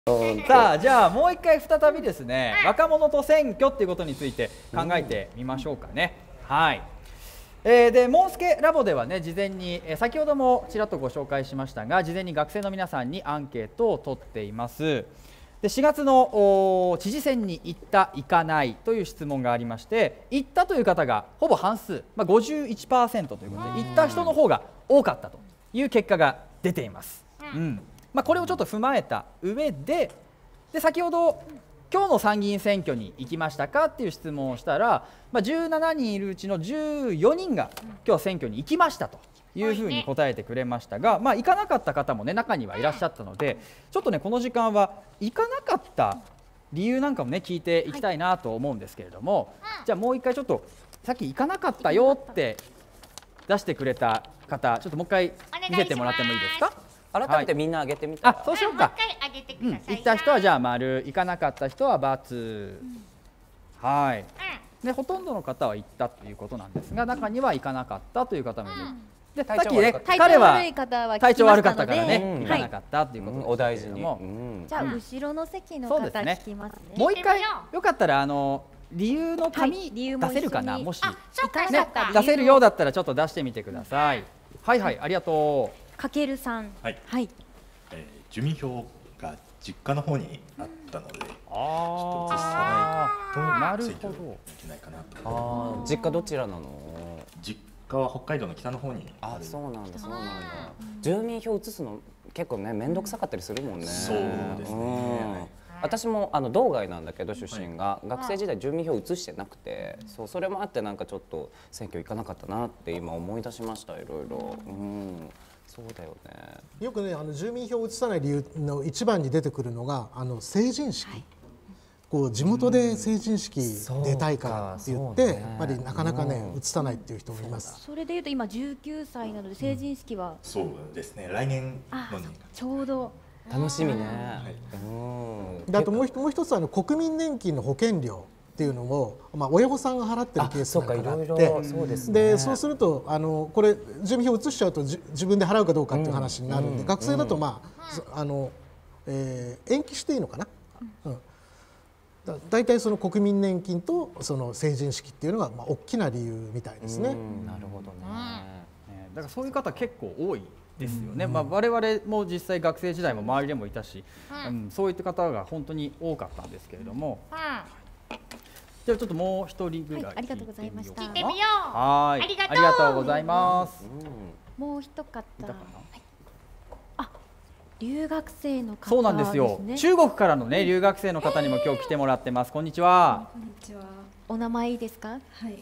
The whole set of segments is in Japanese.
さあ、じゃあもう一回再びですね、若者と選挙っていうことについて考えてみましょうかね。はい。でモンスケラボではね、事前に、先ほどもちらっとご紹介しましたが、事前に学生の皆さんにアンケートを取っています。で4月の知事選に行った、行かないという質問がありまして、行ったという方がほぼ半数、51% ということで、行った人の方が多かったという結果が出ています。これをちょっと踏まえた上で、先ほど今日の参議院選挙に行きましたかっていう質問をしたら、17人いるうちの14人が今日選挙に行きましたというふうに答えてくれましたが、行かなかった方もね、中にはいらっしゃったので、ちょっとねこの時間は行かなかった理由なんかもね聞いていきたいなと思うんですけれども、じゃあもう一回ちょっとさっき行かなかったよって出してくれた方、ちょっともう一回見せてもらってもいいですか。 改めてみんな上げてみたら、 そうしようか。行った人はじゃあ丸、行かなかった人は×。はい。でほとんどの方は行ったということなんですが、中には行かなかったという方もいる。でさっきね、彼は体調悪かったからね、行かなかったということお大事に。 じゃあ後ろの席の方聞きますね。 もう一回よかったら理由の紙出せるかな、もし出せるようだったらちょっと出してみてください。はいはい、ありがとう。 かけるさん。 はい。住民票が実家の方にあったので、ちょっと移さないとついていけないかなと。 実家どちらなの？ 実家は北海道の北の方にある。 そうなんだ、そうなんだ。住民票移すの結構ね、面倒くさかったりするもんね。 そうですね。 私も道外なんだけど出身が、学生時代住民票移してなくて、それもあってなんかちょっと選挙行かなかったなって今思い出しました。いろいろ。そうだよね。 よくね、住民票を移さない理由の一番に出てくるのが成人式、こう地元で成人式出たいからって言って、やっぱりなかなかね移さないっていう人もいます。 それでいうと今19歳なので成人式は、 そうですね、来年のにちょうど楽しみね。 であともう一つ国民年金の保険料っていうのを、親御さんが払ってるケースがあって、でそうするとこれ住民票移しちゃうと自分で払うかどうかっていう話になるんで、学生だと延期していいのかな。だいたいその国民年金とその成人式っていうのが大きな理由みたいですね。 なるほどね。 だからそういう方結構多いですよね。我々も実際学生時代も周りでもいたし、そういった方が本当に多かったんですけれども。じゃあちょっともう一人ぐらいありがとうございました。 はい、ありがとうございます。 もう一方。留学生の方。 そうなんですよ。中国からのね留学生の方にも今日来てもらってます。こんにちは。 こんにちは。 お名前いいですか？ はい。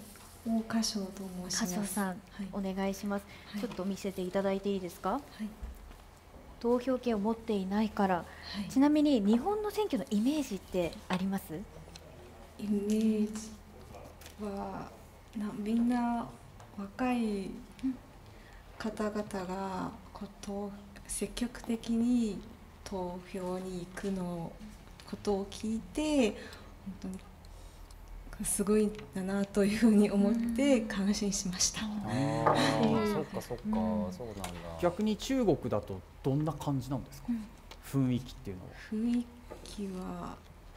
大歌唱と申します。 歌唱さん、お願いします。ちょっと見せていただいていいですか？はい。投票権を持っていないから。ちなみに日本の選挙のイメージってあります？ イメージはみんな若い方々が積極的に投票に行くのことを聞いて、本当にすごいんだなというふうに思って感心しました。 そっかそっか、そうなんだ。 逆に中国だとどんな感じなんですか？雰囲気っていうのは。 雰囲気は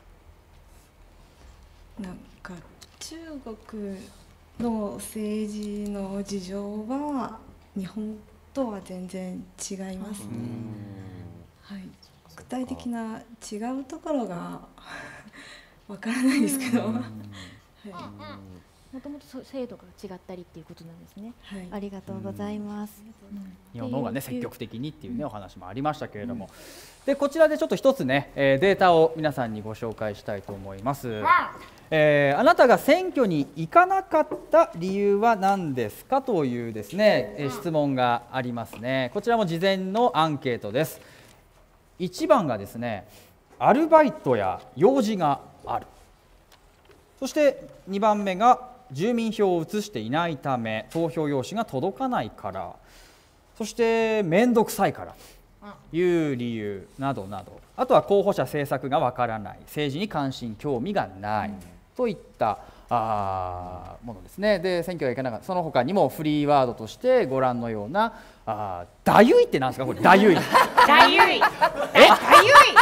なんか中国の政治の事情は日本とは全然違いますね。はい、具体的な違うところがわからないですけど、もともと制度が違ったりっていうことなんですね。ありがとうございます。 日本の方がね積極的にっていうねお話もありましたけれども、でこちらでちょっと一つねデータを皆さんにご紹介したいと思います。あなたが選挙に行かなかった理由は何ですかというですね質問がありますね。こちらも事前のアンケートです。1番がですね、アルバイトや用事がある。そして2番目が住民票を移していないため、投票用紙が届かないから、そして面倒くさいからという理由などなど、あとは候補者政策がわからない、政治に関心興味がないといったものですね。で選挙がいかなかった、その他にもフリーワードとしてご覧のようなダユイってなんですかこれ？ダユイダユイダユイ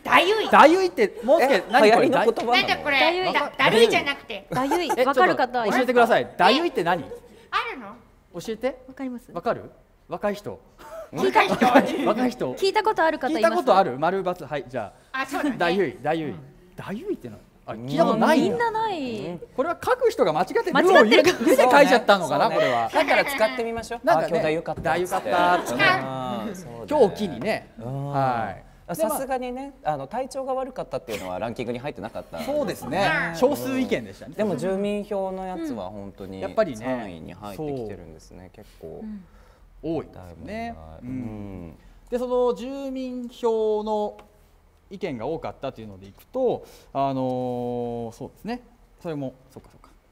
だゆい。 だゆいってもう少し何これ？ 流行りの言葉なんだこれ。 だゆいだるいじゃなくて。 だゆいえわかる方ちょっと教えてください。だゆいって何？ あるの？ 教えて。 わかります。 わかる？若い人。 若い人。 若い人。 聞いたことある方い聞ます。 いたことある？丸×はいじゃあ、そうだね。 あ。だゆいだゆいだゆいっての。あ聞いたことないみんんだ。 なない。 これは書く人が間違って間違ってるルで書いちゃったのかなこれは。 だから使ってみましょう。 なんか今日だゆかった。 だゆかったってね。今日機にね。はい。 さすがにね、体調が悪かったっていうのはランキングに入ってなかった。 そうですね。少数意見でしたね。 でも住民票のやつは本当にやっぱりね 3位に入ってきてるんですね。結構多いですね。でその住民票の意見が多かったというのでいくと、そうですね。それもそうか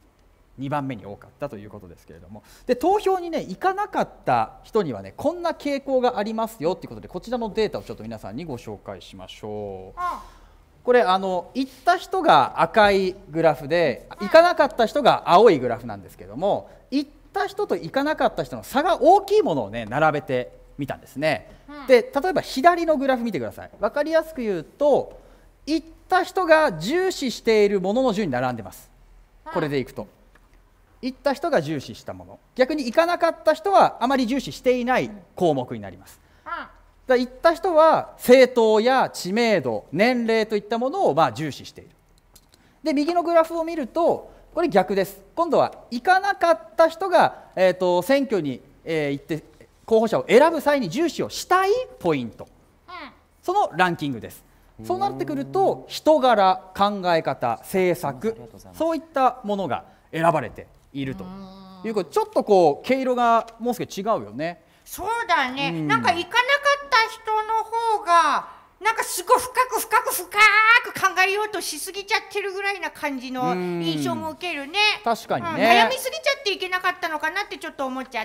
2番目に多かったということですけれども、で投票にね行かなかった人にはねこんな傾向がありますよということで、こちらのデータをちょっと皆さんにご紹介しましょう。これ行った人が赤いグラフで行かなかった人が青いグラフなんですけども、行った人と行かなかった人の差が大きいものをね並べてみたんですね。で例えば左のグラフ見てください。分かりやすく言うと行った人が重視しているものの順に並んでます。これでいくと行った人が重視したもの、逆に行かなかった人はあまり重視していない項目になります。だ行った人は政党や知名度、年齢といったものを重視している。で右のグラフを見るとこれ逆です。今度は行かなかった人が、選挙に、行って候補者を選ぶ際に重視をしたいポイント、そのランキングです。そうなってくると人柄、考え方、政策、そういったものが選ばれているということで、ちょっとこう毛色がもう少し違うよね。 そうだね。なんか行かなかった人の方がなんかすごい深く考えようとしすぎちゃってるぐらいな感じの印象も受けるね。 確かにね。 悩みすぎちゃっていけなかったのかなってちょっと思っちゃった。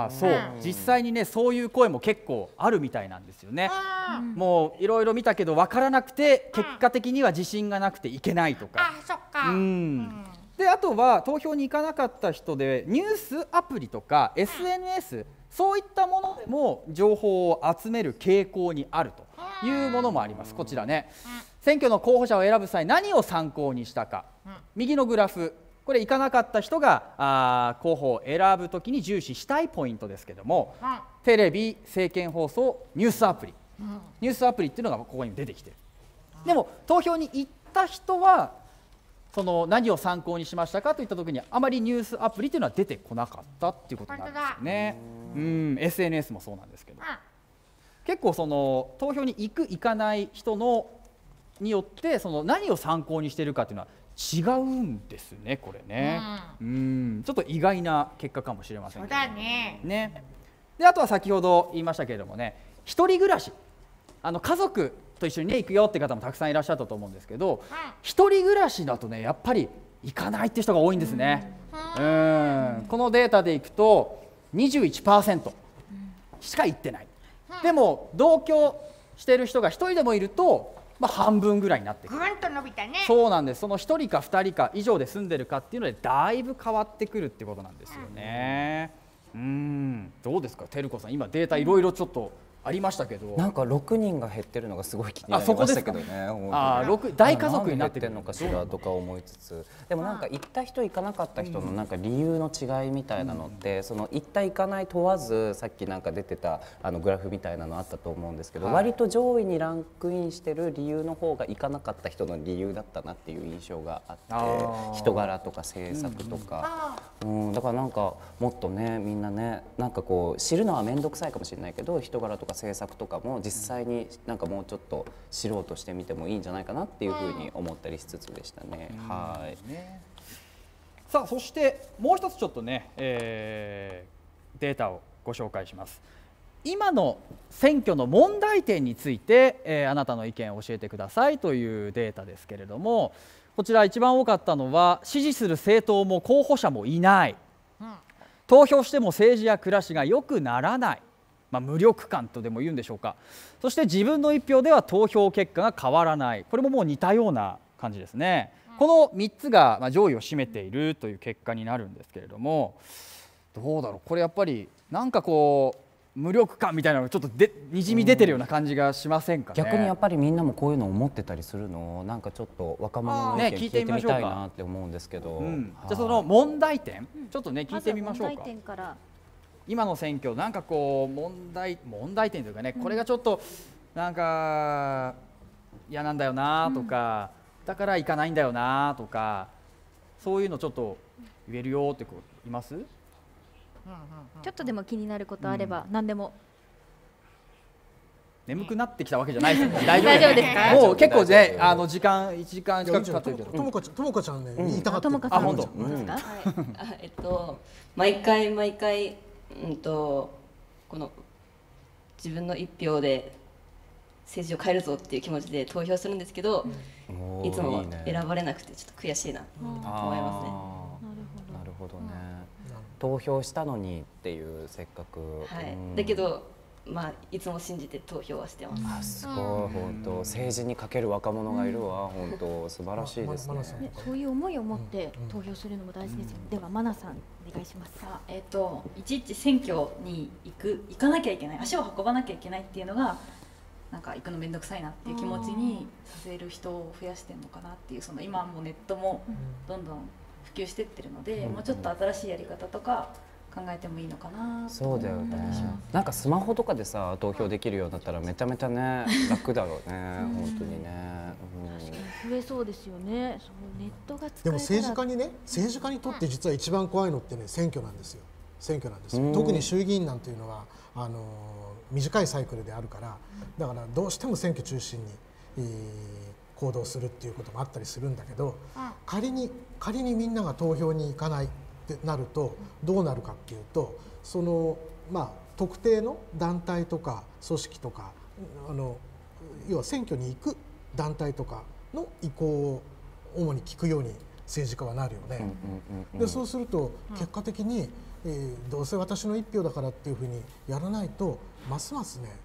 そう、実際にねそういう声も結構あるみたいなんですよね。もういろいろ見たけど分からなくて結果的には自信がなくていけないとか。 そっか。 であとは投票に行かなかった人でニュースアプリとか SNS、そういったものでも情報を集める傾向にあるというものもあります。こちらね、選挙の候補者を選ぶ際何を参考にしたか、右のグラフ、これ行かなかった人が候補を選ぶときに重視したいポイントですけども、テレビ、政見放送、ニュースアプリ、ニュースアプリっていうのがここに出てきてる。でも投票に行った人はその何を参考にしましたかといったときにあまりニュースアプリというのは出てこなかったっていうことなんですよね。SNS もそうなんですけど、結構その投票に行く行かない人のによってその何を参考にしているかっていうのは違うんですね、これね。ちょっと意外な結果かもしれませんけど。 そうだね。 であとは先ほど言いましたけれどもね、一人暮らし、家族と一緒にね行くよって方もたくさんいらっしゃったと思うんですけど、一人暮らしだとねやっぱり行かないって人が多いんですね。このデータでいくと 21% しか行ってない。でも同居している人が一人でもいると、半分ぐらいになってくる。 ぐんと伸びたね。 そうなんです。その一人か二人か以上で住んでるかっていうのでだいぶ変わってくるってことなんですよね。どうですか、照子さん、今データいろいろちょっとありましたけど、 なんか6人が減ってるのがすごい気になりましたけどね。 大家族になってるのかしらとか思いつつ、でもなんか行った人行かなかった人のなんか理由の違いみたいなのって、その行った行かない問わず、さっきなんか出てたグラフみたいなのあったと思うんですけど、割と上位にランクインしてる理由の方が行かなかった人の理由だったなっていう印象があって、人柄とか政策とか、だからなんかもっとねみんなね、なんかこう知るのは面倒くさいかもしれないけど、人柄とか政策とかも実際になんかもうちょっと知ろうとしてみてもいいんじゃないかなっていうふうに思ったりしつつでしたね。 さあそしてもう一つちょっとね、データをご紹介します。今の選挙の問題点について、あなたの意見を教えてくださいというデータですけれども、こちら一番多かったのは支持する政党も候補者もいない、投票しても政治や暮らしが良くならない、無力感とでも言うんでしょうか。そして自分の一票では投票結果が変わらない、これももう似たような感じですね。この3つが上位を占めているという結果になるんですけれども、どうだろう、これやっぱりなんかこう無力感みたいなのがちょっとにじみ出てるような感じがしませんかね。 逆にやっぱりみんなもこういうの思ってたりするの、なんかちょっと若者の意見聞いてみたいなって思うんですけど、 じゃあその問題点ちょっとね聞いてみましょうか。 問題点から今の選挙なんかこう問題点というかね、これがちょっとなんか嫌なんだよなとか、だから行かないんだよなとか、そういうのちょっと言えるよって子います？ ちょっとでも気になることあれば何でも。 眠くなってきたわけじゃないですよね。 大丈夫ですか？ もう結構ね時間1時間近く経ってるけど。 ともかちゃんね言いたかった。 あ、本当。 毎回この自分の一票で政治を変えるぞっていう気持ちで投票するんですけど、いつも選ばれなくてちょっと悔しいなと思いますね。 なるほどね。投票したのにっていうせっかく。 だけどいつも信じて投票はしてます。 すごい本当政治にかける若者がいるわ、本当素晴らしいですね。 そういう思いを持って投票するのも大事ですよね。ではマナさんお願いします。 いちいち選挙に行かなきゃいけない、足を運ばなきゃいけないっていうのがなんか行くのめんどくさいなっていう気持ちにさせる人を増やしてるのかなっていう、その今もネットもどんどん普及してってるので、もうちょっと新しいやり方とか考えてもいいのかな。 そうだよね。なんかスマホとかでさ投票できるようになったらめちゃめちゃね楽だろうね。本当にね。 増えそうですよね。そのネットが使えたら。 でも政治家にとって実は一番怖いのってね選挙なんですよ。特に衆議院なんていうのは短いサイクルであるから、だからどうしても選挙中心に行動するっていうこともあったりするんだけど、仮にみんなが投票に行かないってなるとどうなるかっていうと、その特定の団体とか組織とか要は選挙に行く団体とかの意向を主に聞くように政治家はなるよね。でそうすると結果的に、どうせ私の一票だからっていうふうにやらないとますますね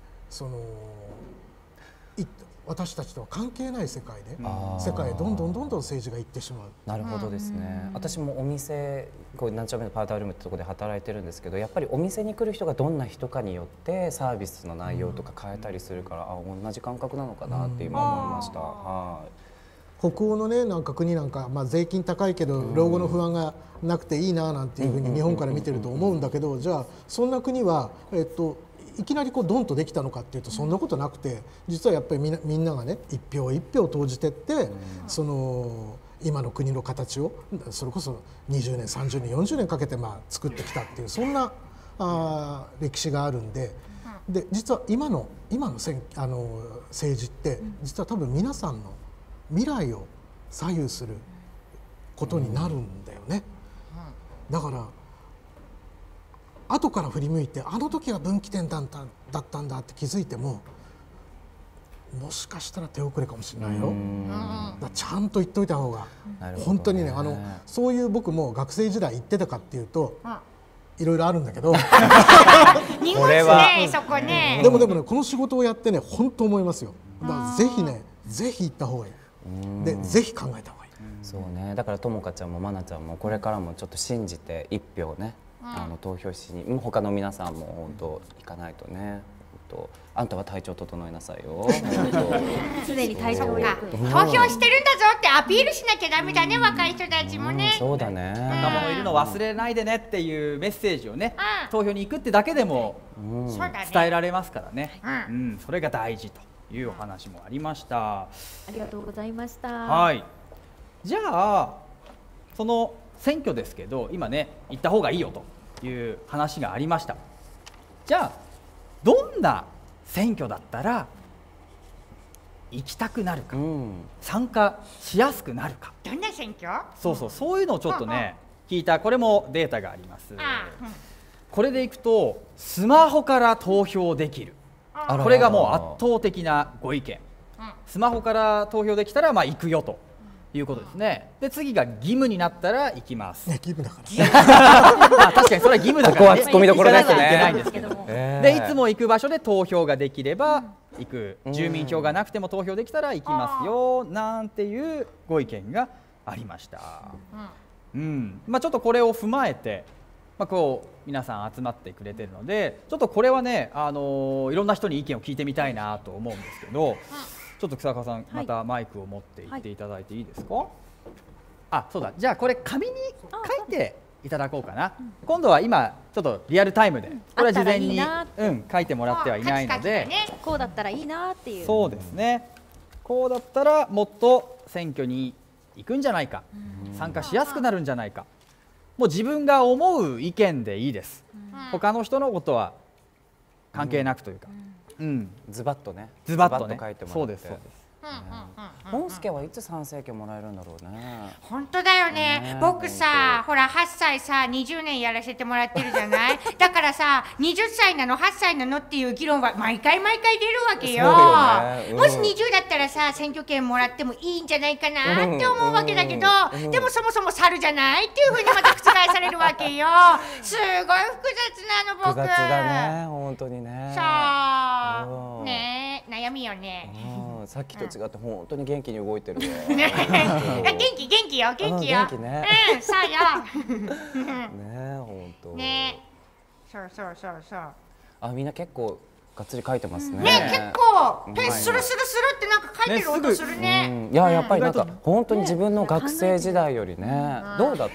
私たちとは関係ない世界へどんどん政治が行ってしまう。 なるほどですね。私もお店何丁目のパウダールームってところで働いてるんですけど、やっぱりお店に来る人がどんな人かによってサービスの内容とか変えたりするから、同じ感覚なのかなって今思いました。 北欧のねなんか国なんか、税金高いけど老後の不安がなくていいななんていうふうに日本から見てると思うんだけど、じゃあそんな国はいきなりドンとできたのかっていうとそんなことなくて、実はやっぱりみんながね一票一票投じてって、その今の国の形をそれこそ20年30年40年かけて作ってきたっていう、そんな歴史があるんで、実は今の政治って実は多分皆さんの未来を左右することになるんだよね。だから後から振り向いてあの時は分岐点だったんだって気づいても、もしかしたら手遅れかもしれないよ。ちゃんと言っといた方が、本当にねそういう僕も学生時代言ってたかっていうといろいろあるんだけど、これはそこね。 でもねこの仕事をやってね本当思いますよ。だからぜひ行った方がいい。でぜひ考えた方がいい。 そうね。だからともかちゃんもまなちゃんもこれからもちょっと信じて一票ね投票しに、他の皆さんも本当行かないとね。あんたは体調整えなさいよ。 常に体調が投票してるんだぞってアピールしなきゃダメだね、若い人たちもね。 そうだね。 若者いるの忘れないでねっていうメッセージをね、投票に行くってだけでも伝えられますからね。それが大事というお話もありました。 ありがとうございました。 はい。じゃあその選挙ですけど、今ね行った方がいいよという話がありました。じゃあどんな選挙だったら行きたくなるか、参加しやすくなるか。 どんな選挙？ そういうのをちょっとね聞いた、これもデータがあります。これでいくとスマホから投票できる、これがもう圧倒的なご意見。スマホから投票できたら行くよということですね。で次が義務になったら行きます。 義務だから確かにそれは義務だから、 ここは突っ込みどころですね。 行かなきゃいけないんですけども、でいつも行く場所で投票ができれば行く、住民票がなくても投票できたら行きますよなんていうご意見がありました。ちょっとこれを踏まえてこう皆さん集まってくれてるので、ちょっとこれはね、いろんな人に意見を聞いてみたいなと思うんですけど、ちょっと草川さん、またマイクを持っていっていただいていいですか。あ、そうだ、じゃあこれ紙に書いていただこうかな。今度は今ちょっとリアルタイムで、これは事前に書いてもらってはいないので、 こうだったらいいなっていう。 そうですね。こうだったらもっと選挙に行くんじゃないか、参加しやすくなるんじゃないか、もう自分が思う意見でいいです。他の人のことは関係なくというか、 ズバッとね、 ズバッとね、 書いてもらって。 そうですそうです。 モンスケはいつ参政権もらえるんだろうね。 本当だよね。僕さ、ほら8歳さ20年やらせてもらってるじゃない。だからさ、20歳なの8歳なのっていう議論は毎回出るわけよ。もし20だったらさ、選挙権もらってもいいんじゃないかなって思うわけだけど、でもそもそも猿じゃないっていうふうにまた覆されるわけよ。すごい複雑なの僕。 複雑だね、本当にね。 そうね、悩みよね。 さっきと違って本当に元気に動いてるわ。 元気よ。 元気ね。 そうよ。 ね、本当。 ね、そう。 あ、みんな結構がっつり書いてますね。 ね、結構スルスルってなんか書いてる音するね。 いや、やっぱりなんか本当に自分の学生時代よりね。どうだった？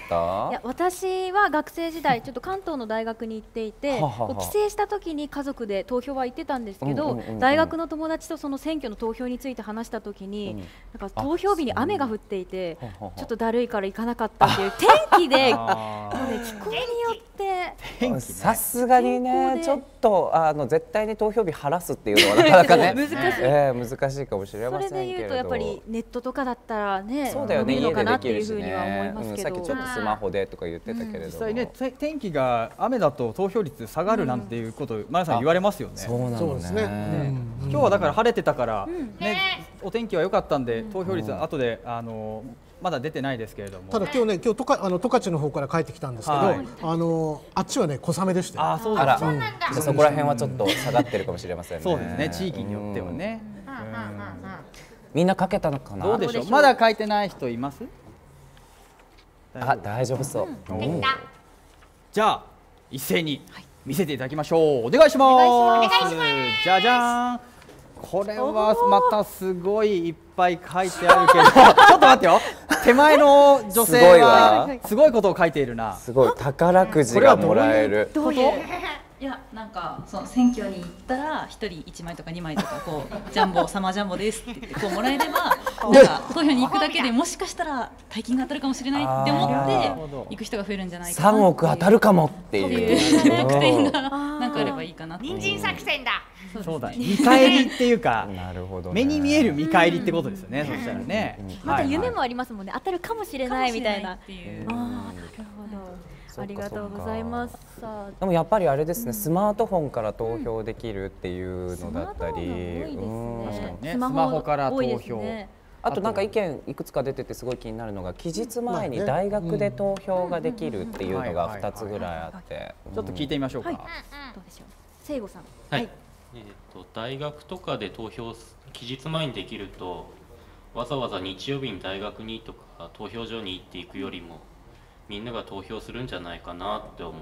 いや、私は学生時代ちょっと関東の大学に行っていて、帰省した時に家族で投票は行ってたんですけど、大学の友達とその選挙の投票について話した時に、なんか投票日に雨が降っていて、ちょっとだるいから行かなかったっていう天気で、もうね、気候によってさすがにね、ちょっと絶対に投票日晴らすっていうのはなかなかね難しいかもしれませんけれど、 それでいうとやっぱりネットとかだったらね、 そうだよね、 いいのかなっていうふうにには思いますけど、 さっきちょっとスマホでとか言ってたけれども、実際ね、天気が雨だと投票率下がるなんていうことマヤさん言われますよね。 そうですね。 今日はだから晴れてたからね、お天気は良かったんで投票率後でまだ出てないですけれども、 ただ今日十勝の方から帰ってきたんですけど、あっちはね小雨でしたよ。 あ、そうだ。 そこら辺はちょっと下がってるかもしれませんね。 そうですね、地域によってはね。 みんな書けたのかな。 どうでしょう。まだ書いてない人います？ あ、大丈夫そう。 じゃあ一斉に見せていただきましょう。お願いします。じゃじゃん。これはまたすごいいっぱい書いてあるけど、ちょっと待ってよ。手前の女性はすごいことを書いているな。 すごい、宝くじがもらえる。 どういう？ いや、なんかその選挙に行ったら一人1枚とか2枚とかこうジャンボサマージャンボですって言ってこうもらえれば、なんか投票に行くだけでもしかしたら大金が当たるかもしれないって思って行く人が増えるんじゃないかな。 3億当たるかもっていう特典がなんかあればいいかな。 人参作戦だ。 そうだ、見返りっていうか、 なるほど、 目に見える見返りってことですよね。そしたらね、 また夢もありますもんね。当たるかもしれないみたいな。なるほど。ありがとうございます。 でもやっぱりあれですね、スマートフォンから投票できるっていうのだったり、 スマホから投票。 あとなんか意見いくつか出ててすごい気になるのが、期日前に大学で投票ができるっていうのが2つぐらいあって、 ちょっと聞いてみましょうか。 どうでしょう。聖吾さん。 はい。大学とかで投票期日前にできると、わざわざ日曜日に大学にとか投票所に行っていくよりもみんなが投票するんじゃないかなって思って。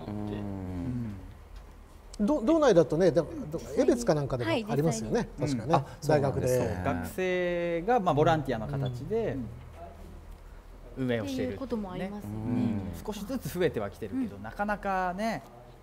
道内だとね、江別かなんかでもありますよね。確かね、大学で学生がボランティアの形で運営をしていることもありますね。 少しずつ増えてはきてるけど、なかなかね。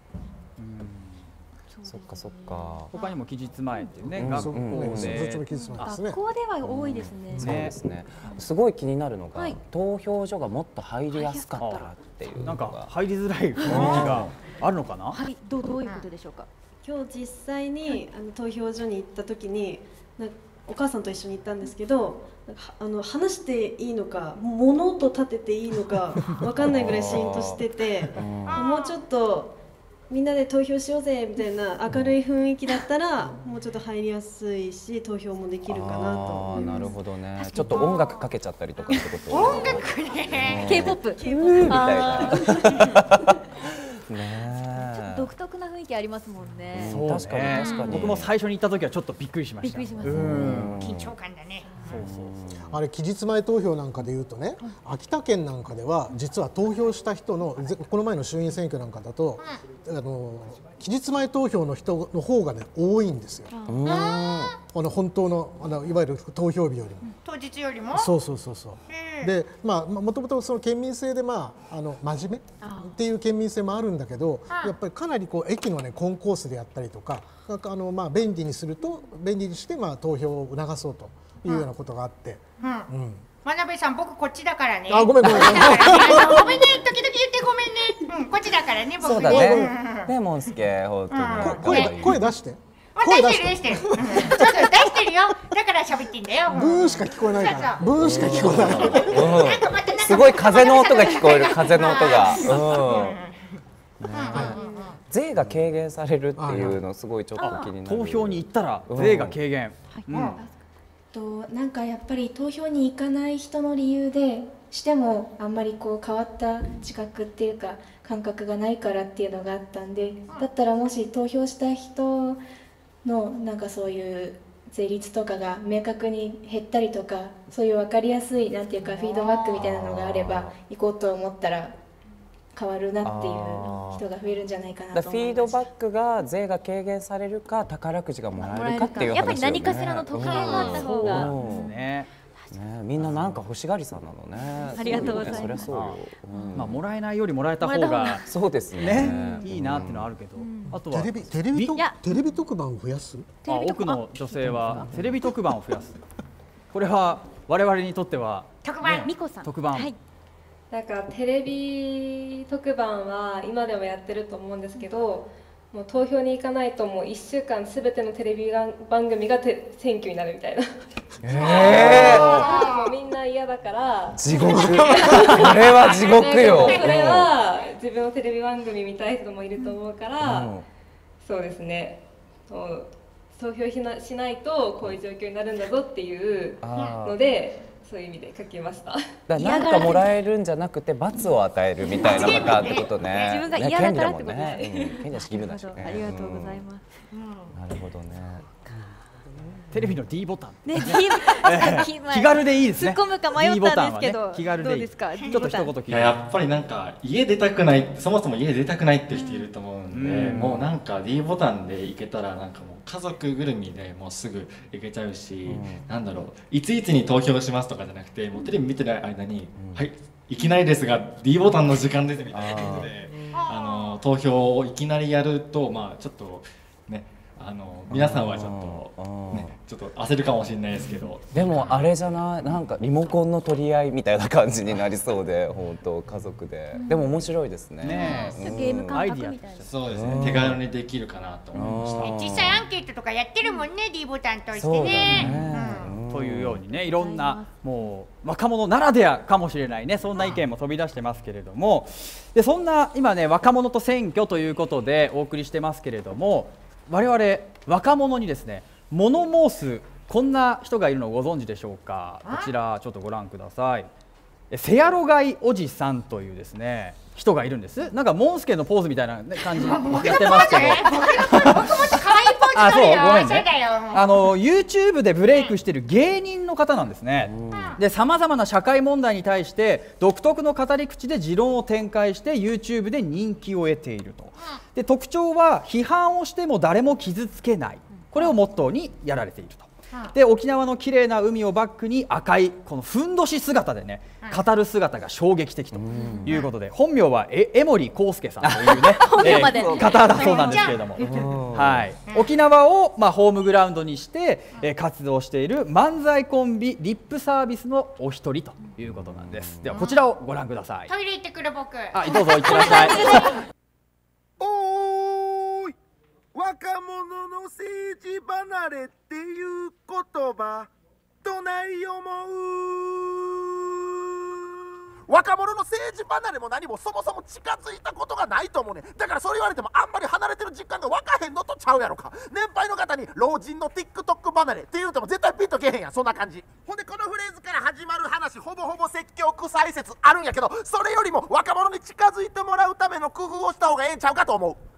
そっかそっか。 他にも期日前っていうね、学校では多いですね。 そうですね。すごい気になるのが、投票所がもっと入りやすかったらっていう。 なんか入りづらい雰囲気があるのかな。 はい、どういうことでしょうか。 今日実際に投票所に行った時に、お母さんと一緒に行ったんですけど、話していいのか物音立てていいのか分かんないぐらいシーンとしてて、もうちょっとみんなで投票しようぜみたいな明るい雰囲気だったらもうちょっと入りやすいし、投票もできるかなと思います。 なるほどね。ちょっと音楽かけちゃったりとかってこと。 音楽ね。 K-POP みたいな。 独特な雰囲気ありますもんね。 確かに確かに。 僕も最初に行った時はちょっとびっくりしました。 びっくりしました。 緊張感だね。 あれ期日前投票なんかでいうとね、秋田県なんかでは実は投票した人のこの前の衆院選挙なんかだと、期日前投票の人の方がね多いんですよ。本当のいわゆる投票日よりも。 当日よりも。 そう。で、もともとその県民性で真面目っていう県民性もあるんだけど、やっぱりかなりこう駅のねコンコースであったりとか、便利にして投票を促そうというようなことがあって。 真鍋さん、僕こっちだからね。 ごめん。ごめんね、 時々言ってごめんね。こっちだからね、僕。 そうだね。ね、モンスケ、本当に。声出して。 出してる。ちょっと出してるよ。だから喋ってんだよ。 ブーしか聞こえないから。ブーしか聞こえない。 すごい風の音が聞こえる。風の音が。税が軽減されるっていうのすごいちょっと気になる。 投票に行ったら税が軽減。 なんかやっぱり投票に行かない人の理由でしてもあんまりこう変わった自覚っていうか感覚がないからっていうのがあったんで、だったらもし投票した人のなんかそういう税率とかが明確に減ったりとか、そういう分かりやすいなんていうかフィードバックみたいなのがあれば行こうと思ったら変わるなっていう人が増えるんじゃないかなと思います。 フィードバックが税が軽減されるか宝くじがもらえるかっていう話よね。 やっぱり何かしらの特権があった方が。 みんななんか欲しがりさんなのね。 ありがとうございます。 そりゃそうよ。 もらえないよりもらえた方がそうですね。 いいなっていうのはあるけど、あとはテレビ特番を増やす。 奥の女性はテレビ特番を増やす。これは我々にとっては特番。 みこさん。 特番。 なんかテレビ特番は今でもやってると思うんですけど、もう投票に行かないともう1週間すべてのテレビ番組が選挙になるみたいな。もうみんな嫌だから地獄。これは地獄よ。 それは自分のテレビ番組見たい人もいると思うから、そうですね。投票しないとこういう状況になるんだぞっていうので。そういう意味で書きました。 なんかもらえるんじゃなくて罰を与えるみたいなのがってことね。 自分が嫌だからってことね。権利は仕切るだしね。 ありがとうございます。 なるほどね。 テレビの D ボタン。 気軽でいいですね。 突っ込むか迷ったんですけど、 気軽でいいですか。ちょっと一言聞いて。 やっぱりなんか家出たくない、そもそも家出たくないって人いると思うんで、もうなんか D ボタンで行けたらなんかもう家族ぐるみでもうすぐ行けちゃうし、なんだろう、いついつに投票しますとかじゃなくて、もうテレビ見てる間にはいいきなりですが D ボタンの時間ですみたいな感じで投票をいきなりやるとちょっとね。皆さんはちょっと焦るかもしれないですけど、 でもあれじゃない、なんかリモコンの取り合いみたいな感じになりそうで、本当家族で、でも面白いですね。 ゲーム感覚みたいな。 そうですね、手軽にできるかなと思いました。 実際アンケートとかやってるもんね、D ボタンとしてね。 というようにね、いろんなもう若者ならではかもしれないね、そんな意見も飛び出してますけれども、でそんな今ね若者と選挙ということでお送りしてますけれども、我々若者にですね物申すこんな人がいるのをご存知でしょうか。こちらちょっとご覧ください。セヤロガイおじさんというですね人がいるんです。なんかモンスケのポーズみたいな感じやってますけど、 僕もっと可愛いポーズ取るよ。 ごめんね。YouTube でブレイクしている芸人の方なんですね。で、さまざまな社会問題に対して独特の語り口で持論を展開して YouTube で人気を得ていると。で、特徴は批判をしても誰も傷つけない。これをモットーにやられていると。で、沖縄の綺麗な海をバックに赤いこのふんどし姿でね語る姿が衝撃的ということで、本名は江森康介さんというね方だそうなんですけれども、沖縄をホームグラウンドにして活動している漫才コンビリップサービスのお一人ということなんです。ではこちらをご覧ください。 トイレ行ってくる僕。 どうぞ行ってらっしゃい。 おーい、若者の政治離れっていう言葉どない思う？若者の政治離れも何もそもそも近づいたことがないと思うね。だからそれ言われてもあんまり離れてる実感が分かへんのとちゃうやろか。年配の方に老人の TikTok 離れって言うても絶対ピンとけへんやん、そんな感じ。ほんでこのフレーズから始まる話ほぼほぼ説教臭い説あるんやけど、それよりも若者に近づいてもらうための工夫をした方がええんちゃうかと思う。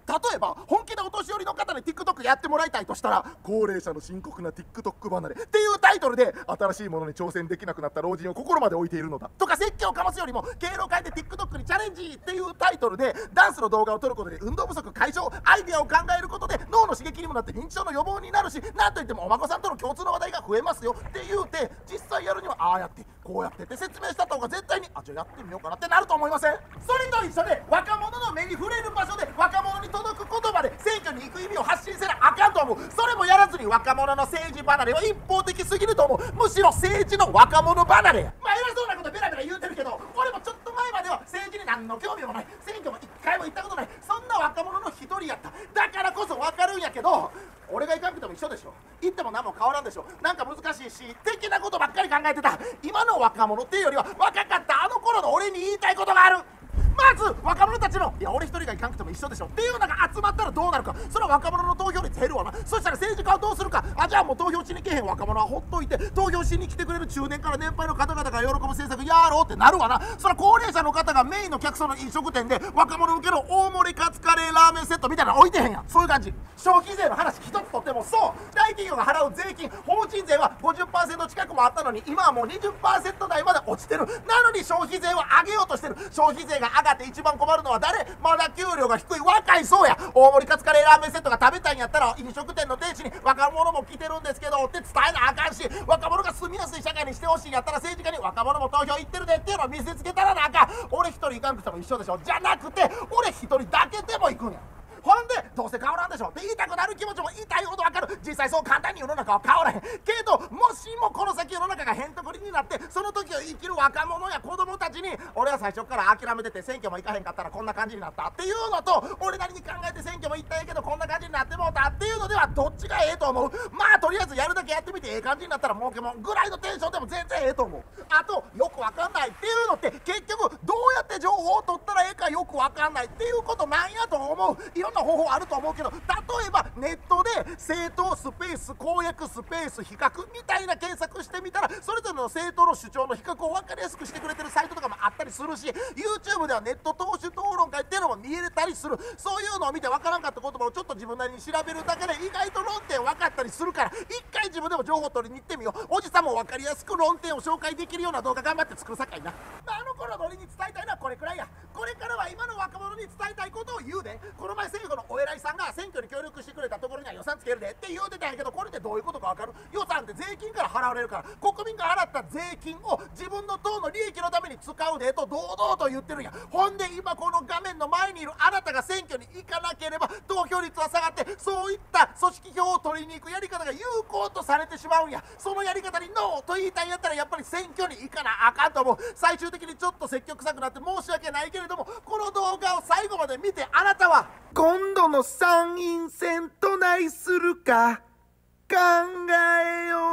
例えば本気でお年寄りの方に TikTok やってもらいたいとしたら高齢者の深刻な TikTok 離れっていうタイトルで新しいものに挑戦できなくなった老人を心まで置いているのだとか、説教をかますよりも経路を変えて TikTok にチャレンジっていうタイトルでダンスの動画を撮ることで運動不足解消、アイデアを考えることで脳の刺激にもなって認知症の予防になるし、なんといってもお孫さんとの共通の話題が増えますよって言うて、実際やるにはああやってこうやってって説明した方が絶対にじゃあやってみようかなってなると思いません？それと一緒で若者の目に触れる場所で若者に届く言葉で選挙に行く意味を発信せなあかんと思う。それもやらずに若者の政治離れは一方的すぎると思う。むしろ政治の若者離れや。まあ偉そうなことベラベラ言うてるけど、俺もちょっと前までは政治に何の興味もない、選挙も一回も行ったことない、そんな若者の一人やった。だからこそ分かるんやけど、俺が行かなくても一緒でしょ。行っても何も変わらんでしょ。なんか難しいし的なことばっかり考えてた。今の若者っていうよりは若かったあの頃の俺に言いたいことがある。まず若者たちのいや俺一人が行かなくても一緒でしょっていうのが集まったらどうなるか。それは若者の投票率減るわな。そしたら政治家はどうするか。じゃあもう投票しに来へん若者はほっといて、投票しに来てくれる中年から年配の方々が喜ぶ政策やろうってなるわな。それは高齢者の方がメインの客層の飲食店で若者向けの大盛りカツカレーラーメンセットみたいなの置いてへんやん。そういう感じ。消費税の話一つとってもそう大企業が払う税金、法人税は 50% 近くもあったのに今はもう 20% 台まで落ちてる。なのに消費税は上げようとしてる。消費税が上がって一番困るのは誰？まだ給料が低い若い層や。大盛りカツカレーラーメンセットが食べたいんやったら飲食店の店主に若者も来てるんですけどって伝えなあかんし、若者が住みやすい社会にしてほしいんやったら政治家に若者も投票行ってるでっていうのを見せつけたらなあかん。俺一人行かなくても一緒でしょ。じゃなくて俺一人だけでも行くんや。ほんでどうせ変わらんでしょって言いたくなる気持ちも痛いほどわかる。実際そう簡単に世の中は変わらへんけど、もしもこの先世の中がへんとこりになってその時を生きる若者や子供たちに俺は最初から諦めてて選挙も行かへんかったらこんな感じになったっていうのと、俺なりに考えて選挙も行ったんやけどこんな感じになってもうたっていうのではどっちがええと思う？まあとりあえずやるだけやってみてええ感じになったら儲けもんぐらいのテンションでも全然ええと思う。あとよくわかんないっていうのって結局どうやって情報を取ったらええかよくわかんないっていうことなんやと思う。いろんな方法あると思うけど、例えばネットで政党スペース公約スペース比較みたいな検索してみたらそれぞれの政党の主張の比較を分かりやすくしてくれてるサイトとかもあったりするし、 YouTube ではネット党首討論会っていうのも見えたりする。そういうのを見て分からんかった言葉をちょっと自分なりに調べるだけで意外と論点分かったりするから、一回自分でも情報を取りに行ってみよう。おじさんも分かりやすく論点を紹介できるような動画頑張って作るさかいな。あの頃の俺に伝えたいのはこれくらいや。これからは今の若者に伝えたいことを言うで。この前政府のお偉いさんが選挙に協力してくれたところには予算つけるでって言うてたんやけど、これってどういうことか分かる？予算って税金から払われるから、国民が払った税金を自分の党の利益のために使うでと堂々と言ってるんや。ほんで今この画面の前にいるあなたが選挙に行かなければ投票率は下がって、そういった組織票を取りに行くやり方が有効とされてしまうんや。そのやり方にノーと言いたいんやったらやっぱり選挙に行かなあかんと思う。最終的にちょっと積極臭くなって申し訳ないけれども、この動画を最後まで見てあなたは今度の参院選どないするか考えよ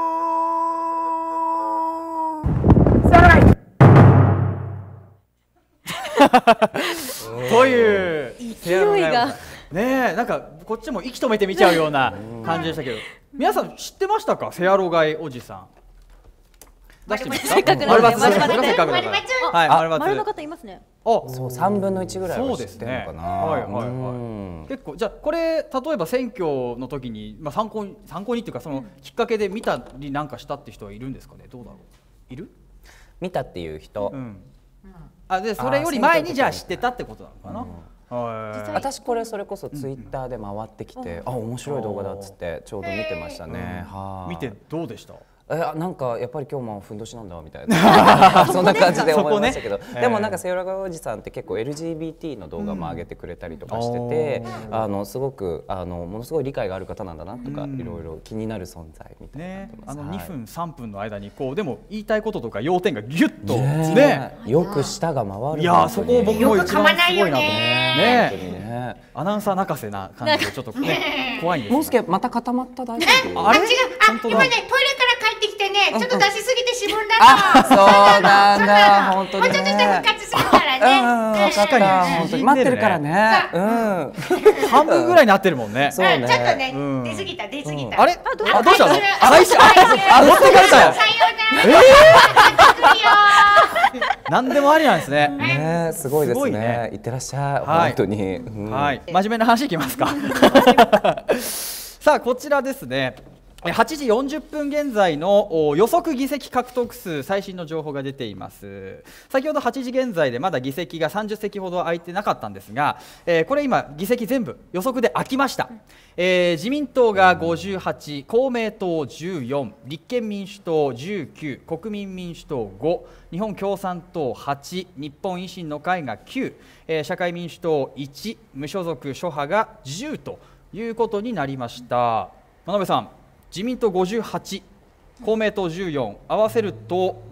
う。さらにという勢いがねえ、なんかこっちも息止めて見ちゃうような感じでしたけど、皆さん知ってましたか？セアロガイおじさん出してみますか？ せっかくなので丸×。 はい、 丸の方いますね。 そう3分の1ぐらいは知ってるのかな。 はいはいはい。結構じゃあこれ例えば選挙の時に参考にっていうかそのきっかけで見たりなんかしたって人はいるんですかね？どうだろう？いる？ 見たっていう人。 でそれより前にじゃあ知ってたってことなのかな。 私これそれこそツイッターで回ってきて、面白い動画だっつってちょうど見てましたね。 見てどうでした？ なんかやっぱり今日もふんどしなんだみたいなそんな感じで思いましたけど、でもなんかセオラガおじさんって結構 LGBT の動画も上げてくれたりとかしてて、すごくものすごい理解がある方なんだなとかいろいろ気になる存在みたいになってます。 2分3分の間にこうでも言いたいこととか要点がギュッとね、よく舌が回る。 いやそこ僕も一番すごいなと思ってね。アナウンサー泣かせな感じでちょっとね怖いんです。 もうすけまた固まった大丈夫？ あれ違う。今ねトイレから帰ってきてね、ちょっと出しすぎてしぼんだの。 そうなんだ、本当にね。 もうちょっとして復活するからね。 確かに本当に待ってるからね。 半分ぐらいになってるもんね。 ちょっとね出過ぎた。 あれ？どうしたの？最初持ってかれたよ。 何でもありなんですね。 ね、すごいですね。いってらっしゃい。本当に。 はい、真面目な話いきますか。さあ、こちらですね。8時40分現在の予測議席獲得数、最新の情報が出ています。先ほど8時現在でまだ議席が30席ほど空いてなかったんですが、これ今議席全部予測で空きました。自民党が58、公明党14、立憲民主党19、国民民主党5、日本共産党8、日本維新の会が9、社会民主党1、無所属諸派が10ということになりました。真鍋さん、自民党58、公明党14、合わせると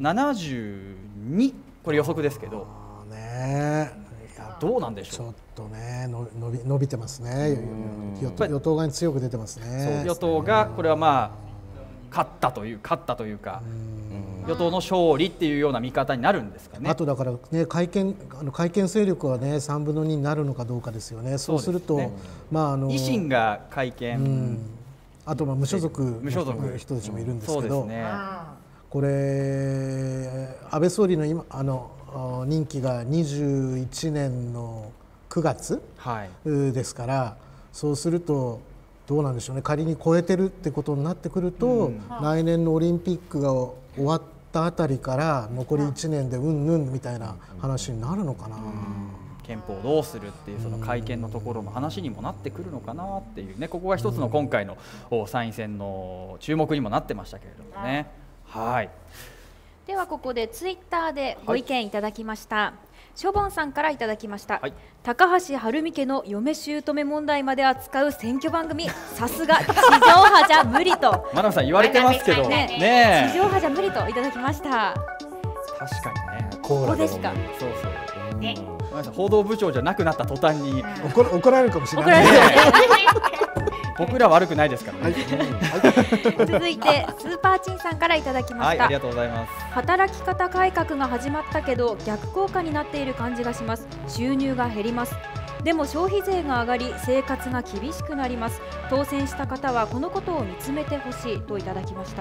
72、これ予測ですけど、どうなんでしょう。 ちょっとね、伸びてますね。与党側に強く出てますね。 与党がこれはまあ勝ったというか、与党の勝利っていうような見方になるんですかね。 あとだからね、改憲勢力はね3分の2になるのかどうかですよね。そうすると、 維新が改憲。 あと無所属の人たちもいるんですけど、これ安倍総理の今任期が21年の9月ですから、そうするとどうなんでしょうね。仮に超えてるってことになってくると、来年のオリンピックが終わったあたりから残り1年でうんぬんみたいな話になるのかな。 憲法をどうするっていうその改憲のところの話にもなってくるのかなっていうね、ここが一つの今回の参院選の注目にもなってましたけれどもね。はい。 ではここでツイッターでご意見いただきました。しょぼんさんからいただきました。高橋晴美家の嫁姑問題まで扱う選挙番組、さすが地上波じゃ無理と。 真鍋さん言われてますけどね。 地上波じゃ無理といただきました。 確かにね。 ここですか。 そうそう。報道部長じゃなくなった途端に怒られるかもしれない。 僕ら悪くないですからね。 続いてスーパーチンさんからいただきました。 ありがとうございます。 働き方改革が始まったけど逆効果になっている感じがします。収入が減ります。でも消費税が上がり生活が厳しくなります。当選した方はこのことを見つめてほしいといただきました。